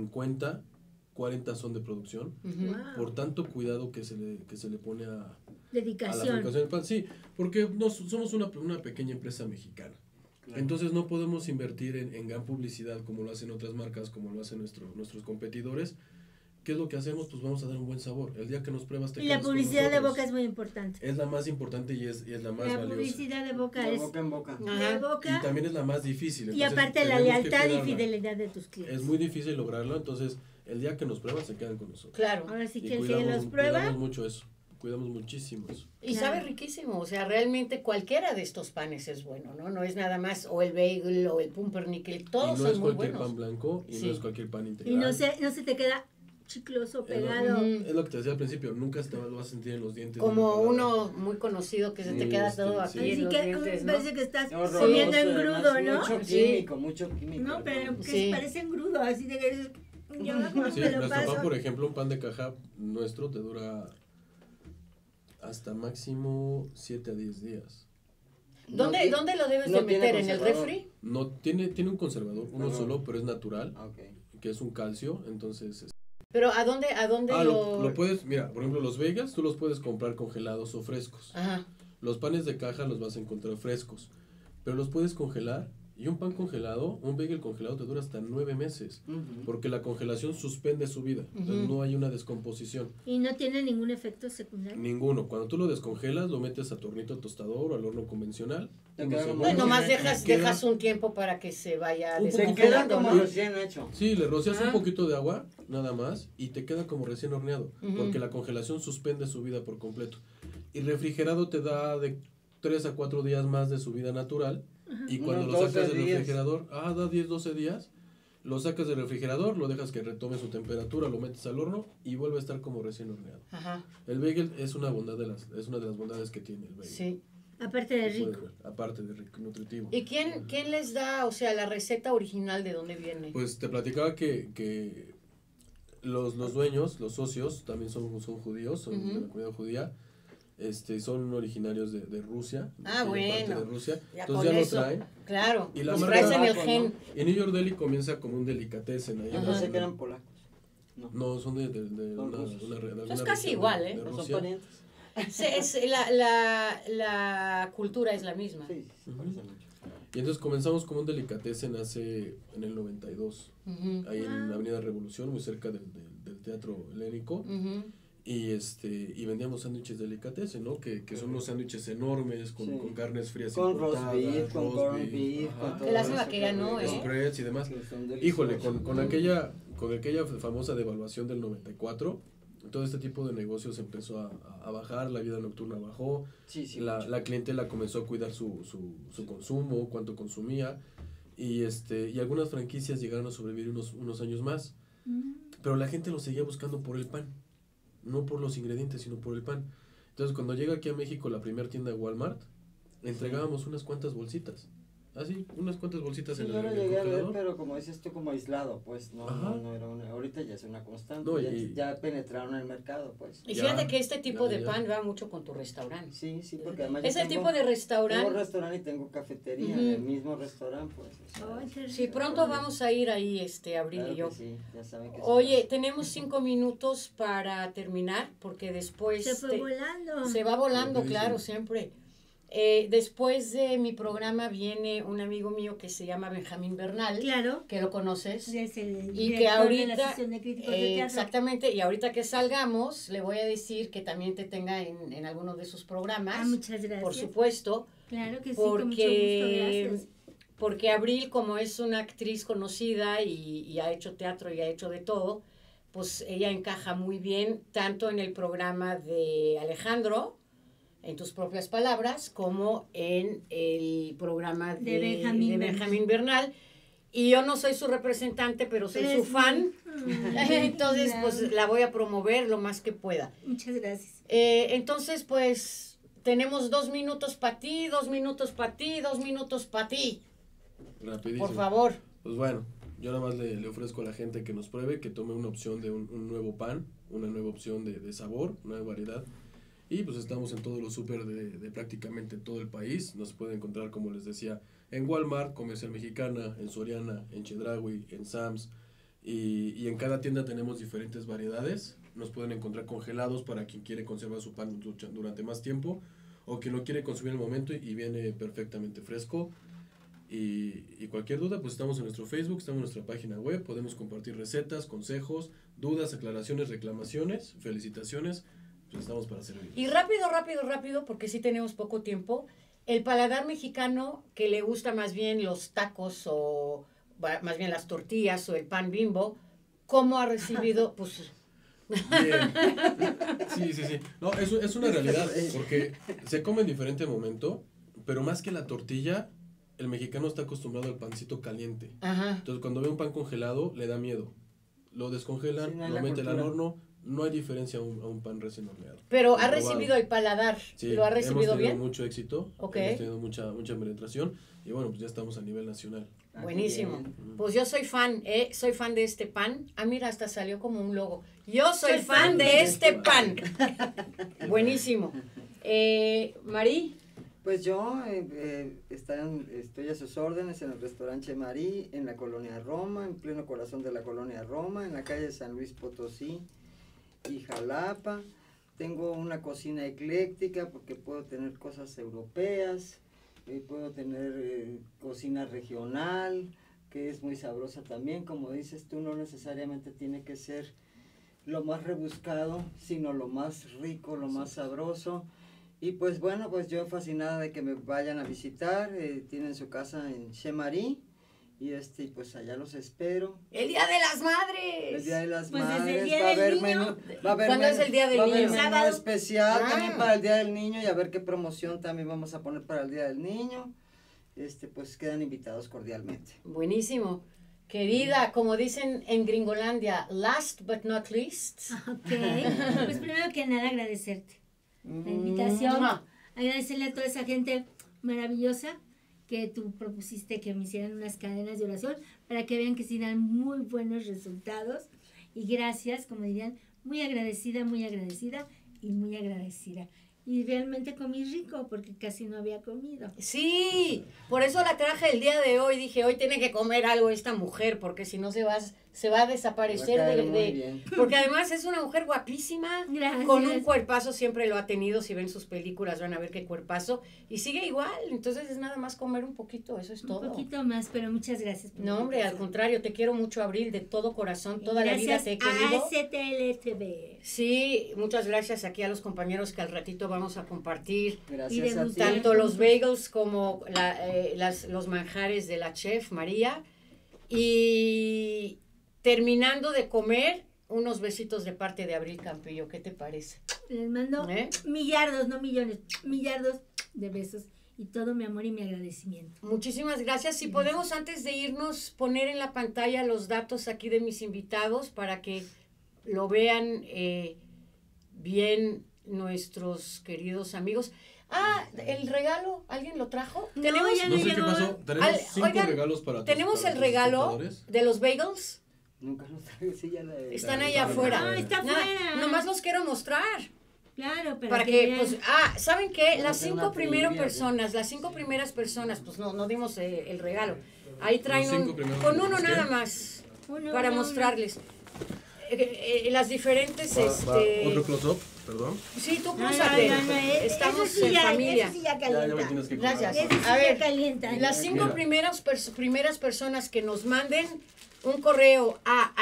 50, 40 son de producción. Ujú. Wow. Por tanto cuidado que se le pone a la Dedicación. fabricación del pan. Sí, porque somos una pequeña empresa mexicana. Claro. Entonces no podemos invertir en gran publicidad como lo hacen otras marcas, como lo hacen nuestros competidores. ¿Qué es lo que hacemos? Pues vamos a dar un buen sabor. El día que nos pruebas te Y la quedas con publicidad de nosotros. boca es muy importante. Es la más importante y es la más La valiosa. publicidad de boca De es boca en boca. de Ajá. boca Y también es la más difícil. y entonces aparte la tenemos que lealtad y cuidarla. fidelidad de tus clientes. Es muy difícil lograrlo, entonces el día que nos prueban se quedan con nosotros. Claro. Ahora sí Y que el que los prueba, cuidamos mucho eso, cuidamos muchísimo eso. Y Claro. sabe riquísimo, o sea, realmente cualquiera de estos panes es bueno, ¿no? No es nada más o el bagel o el pumpernickel, todos y no es son muy cualquier buenos. pan blanco y Sí. no es cualquier pan y integral. no se te queda chicloso, Es lo- pegado. Ujú. Es lo que te decía al principio, nunca te lo vas a sentir en los dientes. Como ni en el paladar. uno muy conocido que se te Sí, queda todo sí. aquí Así en los que dientes, ¿no? parece que estás Horroroso, comiendo engrudo, además, ¿no? Mucho Sí. químico, mucho químico. No, pero que Sí. parece engrudo, así de que yo no Sí, me lo nuestro paso. pan, por ejemplo, un pan de caja nuestro te dura hasta máximo 7 a 10 días. ¿Dónde lo debes no de tiene meter? ¿En el conservador. refri? No, tiene un conservador, uno Ajá. solo, pero es natural, Ah, ok. que es un calcio, entonces... Pero ¿a dónde lo puedes, mira, por ejemplo, los bagels tú los puedes comprar congelados o frescos. Ajá. Los panes de caja los vas a encontrar frescos, pero los puedes congelar. Y un pan congelado, un bagel congelado te dura hasta 9 meses, Ujú. porque la congelación suspende su vida, entonces Ujú. no hay una descomposición. Y no tiene ningún efecto secundario. Ninguno. Cuando tú lo descongelas, lo metes a tornito tostador o al horno convencional. Te unos queda como- segundos, Bueno, nomás y dejas queda- un tiempo para que se vaya Un Se poquito, queda descongelando, como ¿no? recién hecho. Sí, le rocias Ajá. un poquito de agua, nada más, y te queda como recién horneado, Ujú. porque la congelación suspende su vida por completo. Y refrigerado te da de 3 a 4 días más de su vida natural, y cuando Unos lo sacas 12 del días. refrigerador, da 10, 12 días, lo sacas del refrigerador, lo dejas que retome su temperatura, lo metes al horno y vuelve a estar como recién horneado. Ajá, El bagel es una de las bondades que tiene el bagel. sí. Aparte de Lo puedes rico. ver, aparte de rico, nutritivo. ¿Y quién les da, o sea, la receta original de dónde viene? Pues te platicaba que los dueños, los socios, también son judíos, son de la comunidad judía, son originarios de Rusia. Ah, de parte bueno. de Rusia. Ya Entonces con ya lo eso, traen. claro, Y la nos marca- traes en el Abajo, gen. Y New York Deli comienza como un delicatessen ahí. Yo Ajá. pensé que eran polacos. No, son de Son una, rusos. de Es alguna casi región igual, de ¿eh? No son Rusia. parientes. Sí, la cultura es la misma. Sí, se Ujú. parecen mucho. Y entonces comenzamos como un delicatessen en el 92, Ujú, ahí en la Avenida Revolución, muy cerca del Teatro Helénico. ujú. Y vendíamos sándwiches delicatessen, ¿no? Que son unos sándwiches enormes con, Sí. con carnes frías Con roast importadas, beef, con roast corned beef, beef, ajá, con todo Que lástima eso, que ya no, qué rico. spreads y demás. Que son Híjole, deliciosos. con aquella famosa devaluación del 94, todo este tipo de negocios empezó a bajar, la vida nocturna bajó, Sí, sí, la mucho. clientela comenzó a cuidar su consumo, cuánto consumía, y algunas franquicias llegaron a sobrevivir unos años más, pero la gente lo seguía buscando por el pan, no por los ingredientes, sino por el pan. Entonces, cuando llega aquí a México la primera tienda de Walmart, entregábamos unas cuantas bolsitas. Así, unas cuantas bolsitas Sí, en yo el lo llegué a ver, congelador. pero como dices tú, como aislado, pues no era una, ahorita ya es una constante, No, ya penetraron el mercado, pues. Y fíjate que este tipo de ya. pan va mucho con tu restaurante. Sí, porque además Es yo el tipo de restaurante. Tengo restaurante y tengo cafetería en el mismo restaurante, pues. O sea, Ay, qué Sí, pronto vamos a ir ahí, Abril claro y yo. que sí, ya saben que Oye, sí. tenemos 5 minutos para terminar, porque después... Se fue volando. Se va volando, Rapidísimo. claro, siempre. Después de mi programa viene un amigo mío que se llama Benjamín Bernal, Claro. que lo conoces. Es el Y que director de la ahorita, Asociación de Críticos de Teatro. exactamente, y ahorita que salgamos, le voy a decir que también te tenga en alguno de sus programas. Ah, muchas gracias. Por supuesto. Claro que sí, con mucho gusto, gracias. Porque Abril, como es una actriz conocida y ha hecho teatro y ha hecho de todo, pues ella encaja muy bien tanto en el programa de Alejandro, en tus propias palabras, como en el programa de Benjamín Bernal. Y yo no soy su representante, pero soy su fan. Entonces, claro. pues la voy a promover lo más que pueda. Muchas gracias. Entonces, pues tenemos 2 minutos para ti, 2 minutos para ti, 2 minutos para ti. Rapidísimo. Por favor. Pues bueno, yo nada más le ofrezco a la gente que nos pruebe, que tome una opción de un nuevo pan, una nueva opción de sabor, una nueva variedad. Y pues estamos en todos los súper de prácticamente todo el país. Nos pueden encontrar, como les decía, en Walmart, Comercial Mexicana, en Soriana, en Chedraui, en Sam's. Y en cada tienda tenemos diferentes variedades. Nos pueden encontrar congelados para quien quiere conservar su pan durante más tiempo, o quien lo quiere consumir en el momento y viene perfectamente fresco. Y cualquier duda, pues estamos en nuestro Facebook, estamos en nuestra página web. Podemos compartir recetas, consejos, dudas, aclaraciones, reclamaciones, felicitaciones. Pues estamos para servir. Y rápido, porque sí tenemos poco tiempo. El paladar mexicano que le gusta más bien los tacos o más bien las tortillas o el pan Bimbo, ¿cómo ha recibido? Pues... Bien. Sí. No, eso es una realidad, porque se come en diferente momento, pero más que la tortilla, el mexicano está acostumbrado al pancito caliente. Ajá. Entonces, cuando ve un pan congelado, le da miedo. Lo descongelan, Sí, no hay lo la meten al cultura. horno, no hay diferencia a un pan recién horneado. Pero ha Comprobado. recibido el paladar, Sí, ¿lo ha recibido hemos tenido bien? mucho éxito, Ok. hemos tenido mucha penetración y bueno, pues ya estamos a nivel nacional. Buenísimo. Pues yo soy fan de este pan. Ah, mira, hasta salió como un logo. Yo soy fan de este pan. Buenísimo. Marí. Pues yo estoy a sus órdenes en el restaurante Marí, en la colonia Roma, en pleno corazón de la colonia Roma, en la calle San Luis Potosí y Jalapa. Tengo una cocina ecléctica porque puedo tener cosas europeas, puedo tener cocina regional, que es muy sabrosa también. Como dices tú, no necesariamente tiene que ser lo más rebuscado, sino lo más rico, lo más sabroso. Y pues bueno, pues yo fascinada de que me vayan a visitar, tienen su casa en Chemarí, y pues allá los espero. El Día de las Madres. El Día de las Pues desde Madres, el Día va a del haber Niño. menú, va a haber ¿Cuándo es el Día del va a haber Niño? menú Sábado. especial Ah. también para el Día del Niño, y a ver qué promoción también vamos a poner para el Día del Niño. Pues quedan invitados cordialmente. Buenísimo. Querida, como dicen en Gringolandia, last but not least. Ok. Pues primero que nada agradecerte la invitación. Agradecerle a toda esa gente maravillosa que tú propusiste que me hicieran unas cadenas de oración para que vean que sí dan muy buenos resultados. Y gracias, como dirían, muy agradecida y muy agradecida. Y realmente comí rico porque casi no había comido. Sí, por eso la traje el día de hoy. Dije, hoy tiene que comer algo esta mujer, porque si no se va a desaparecer Va a caer muy bien. porque además es una mujer guapísima, Gracias. con un cuerpazo, siempre lo ha tenido. Si ven sus películas van a ver qué cuerpazo, y sigue igual. Entonces es nada más comer un poquito, eso es todo. Un poquito más, pero muchas gracias. por No, la hombre, al invitación. contrario, te quiero mucho, Abril, de todo corazón, toda la vida Gracias te he querido. a STLTV. Sí, muchas gracias aquí a los compañeros que al ratito vamos a compartir. Gracias a ti. Tanto los bagels como los manjares de la chef María. Y terminando de comer, unos besitos de parte de Abril Campillo. ¿Qué te parece? Les mando millardos, no millones, millardos de besos. Y todo mi amor y mi agradecimiento. Muchísimas gracias. Si podemos, antes de irnos, poner en la pantalla los datos aquí de mis invitados para que lo vean bien nuestros queridos amigos. Ah, el regalo, ¿alguien lo trajo? No, Tenemos, ya No sé qué llegó. pasó. Tenemos 5 Oigan, regalos para todos. tenemos el regalo de los bagels. Nunca lo traje, sí, ya la Están Ya, allá está afuera. Ah, está Nada, afuera. nomás los quiero mostrar. Claro, Para que, vean. pues, ¿saben qué? Vamos a Las hacer 5 una primeras trivia, personas, las 5 primeras personas, pues no dimos el regalo. Ahí traen Los 5 primeros con uno ¿qué? nada más, Uno, para uno, mostrarles. Las diferentes, Otro close-up, perdón. Sí, tú No, crúzate. no, Estamos eso sí en ya, familia. Eso sí ya Ya me calienta. tienes que Gracias. cobrar. Eso sí A ver, ya calienta. Las 5 Mira. primeras personas que nos manden un correo a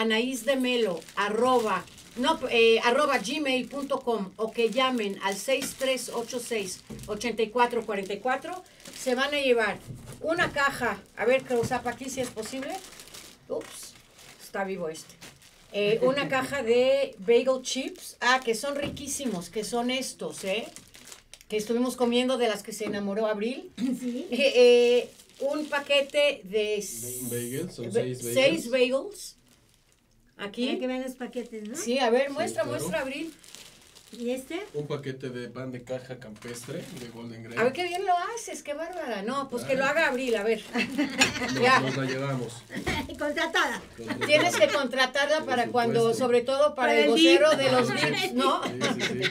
anaisdemelo@gmail.com o que llamen al 6386-8444, se van a llevar una caja, a ver, close-up aquí si es posible. Ups, está vivo este. Una caja de bagel chips, que son riquísimos, que son estos, que estuvimos comiendo, de las que se enamoró Abril. Sí. Un paquete de Bagels, son 6 bagels. 6 bagels. Para Aquí. que vean los paquetes, ¿no? Sí, a ver, Sí, muestra, claro. muestra, Abril. ¿Y este? Un paquete de pan de caja campestre de Golden Grain. A ver qué bien lo haces, qué bárbara. No, pues que lo haga Abril, a ver. Ya. Nos la llevamos. Contratada. Tienes que contratarla Por para supuesto. cuando, sobre todo para Para el el vocero dip. de los Para el dips, dip. ¿no? Sí, sí, sí.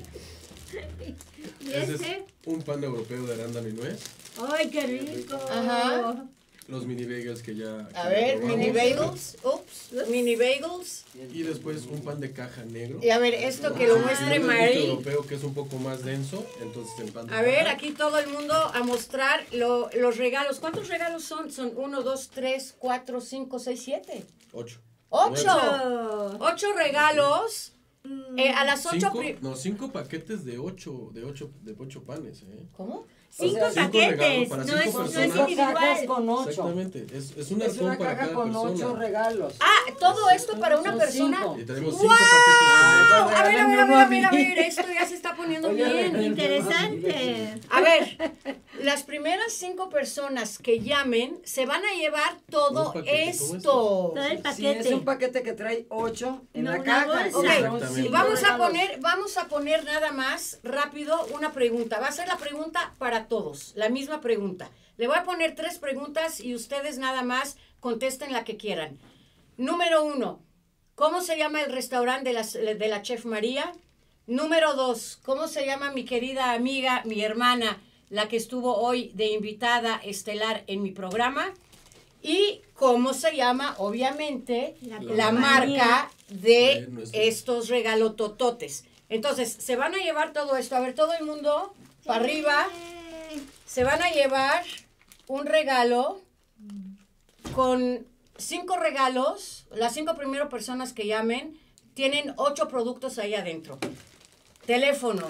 ¿Y Ese este? es un pan europeo de arándano y nuez. ¡Ay, qué rico! Ajá. Los mini bagels que ya. A que ver, probamos. mini bagels. Ups, mini bagels. Y después un pan de caja negro. Y a ver, esto que lo muestre Un Mari. europeo que es un poco más denso. Entonces el pan de A ver, caja. aquí todo el mundo a mostrar los regalos. ¿Cuántos regalos son? Son 1, 2, 3, 4, 5, 6, 7. 8. 8. Oh. 8 regalos. A las 8. 5 paquetes de 8 panes, ¿Cómo? 5 sea, cinco paquetes. regalos para No es, cinco no es personas. individual. cajas con 8. Exactamente. Es un Es arcón una para caja cada con persona. 8 regalos. Todo esto para una Son persona. 5. Y tenemos ¡Wow! 5 paquetes con A ver, Regálenme a uno a ver, mí. esto ya se está poniendo Oye, bien. Interesante. A ver, las primeras 5 personas que llamen se van a llevar todo Un paquete como esto. Todo el Sí, paquete. es un paquete que trae 8 en No, la una caja. bolsa. y son Exactamente. cinco Vamos regalos. a poner nada más rápido una pregunta. Va a ser la pregunta para todos, la misma pregunta. Le voy a poner 3 preguntas y ustedes nada más contesten la que quieran. Número 1, ¿cómo se llama el restaurante de la Chef María? Número 2, ¿cómo se llama mi querida amiga, mi hermana, la que estuvo hoy de invitada estelar en mi programa? Y cómo se llama, obviamente, la marca de nuestro. estos regalotototes. Entonces, se van a llevar todo esto. A ver, todo el mundo, para arriba. Se van a llevar un regalo con 5 regalos. Las 5 primeras personas que llamen tienen 8 productos ahí adentro. Teléfono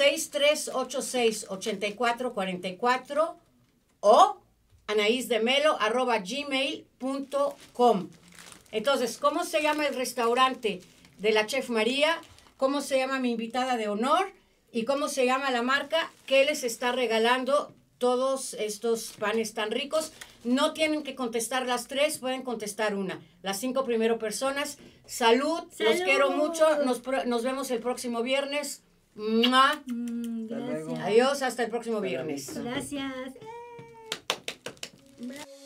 6386-8444 o anaisdemelo@gmail.com. Entonces, ¿cómo se llama el restaurante de la Chef María? ¿Cómo se llama mi invitada de honor? ¿Y cómo se llama la marca que les está regalando todos estos panes tan ricos? No tienen que contestar las 3, pueden contestar una. Las 5 primeras personas. ¡Salud! Los ¡Salud! quiero mucho. Nos vemos el próximo viernes. ¡Mua! Gracias. Adiós, hasta el próximo viernes. Gracias. Bravo.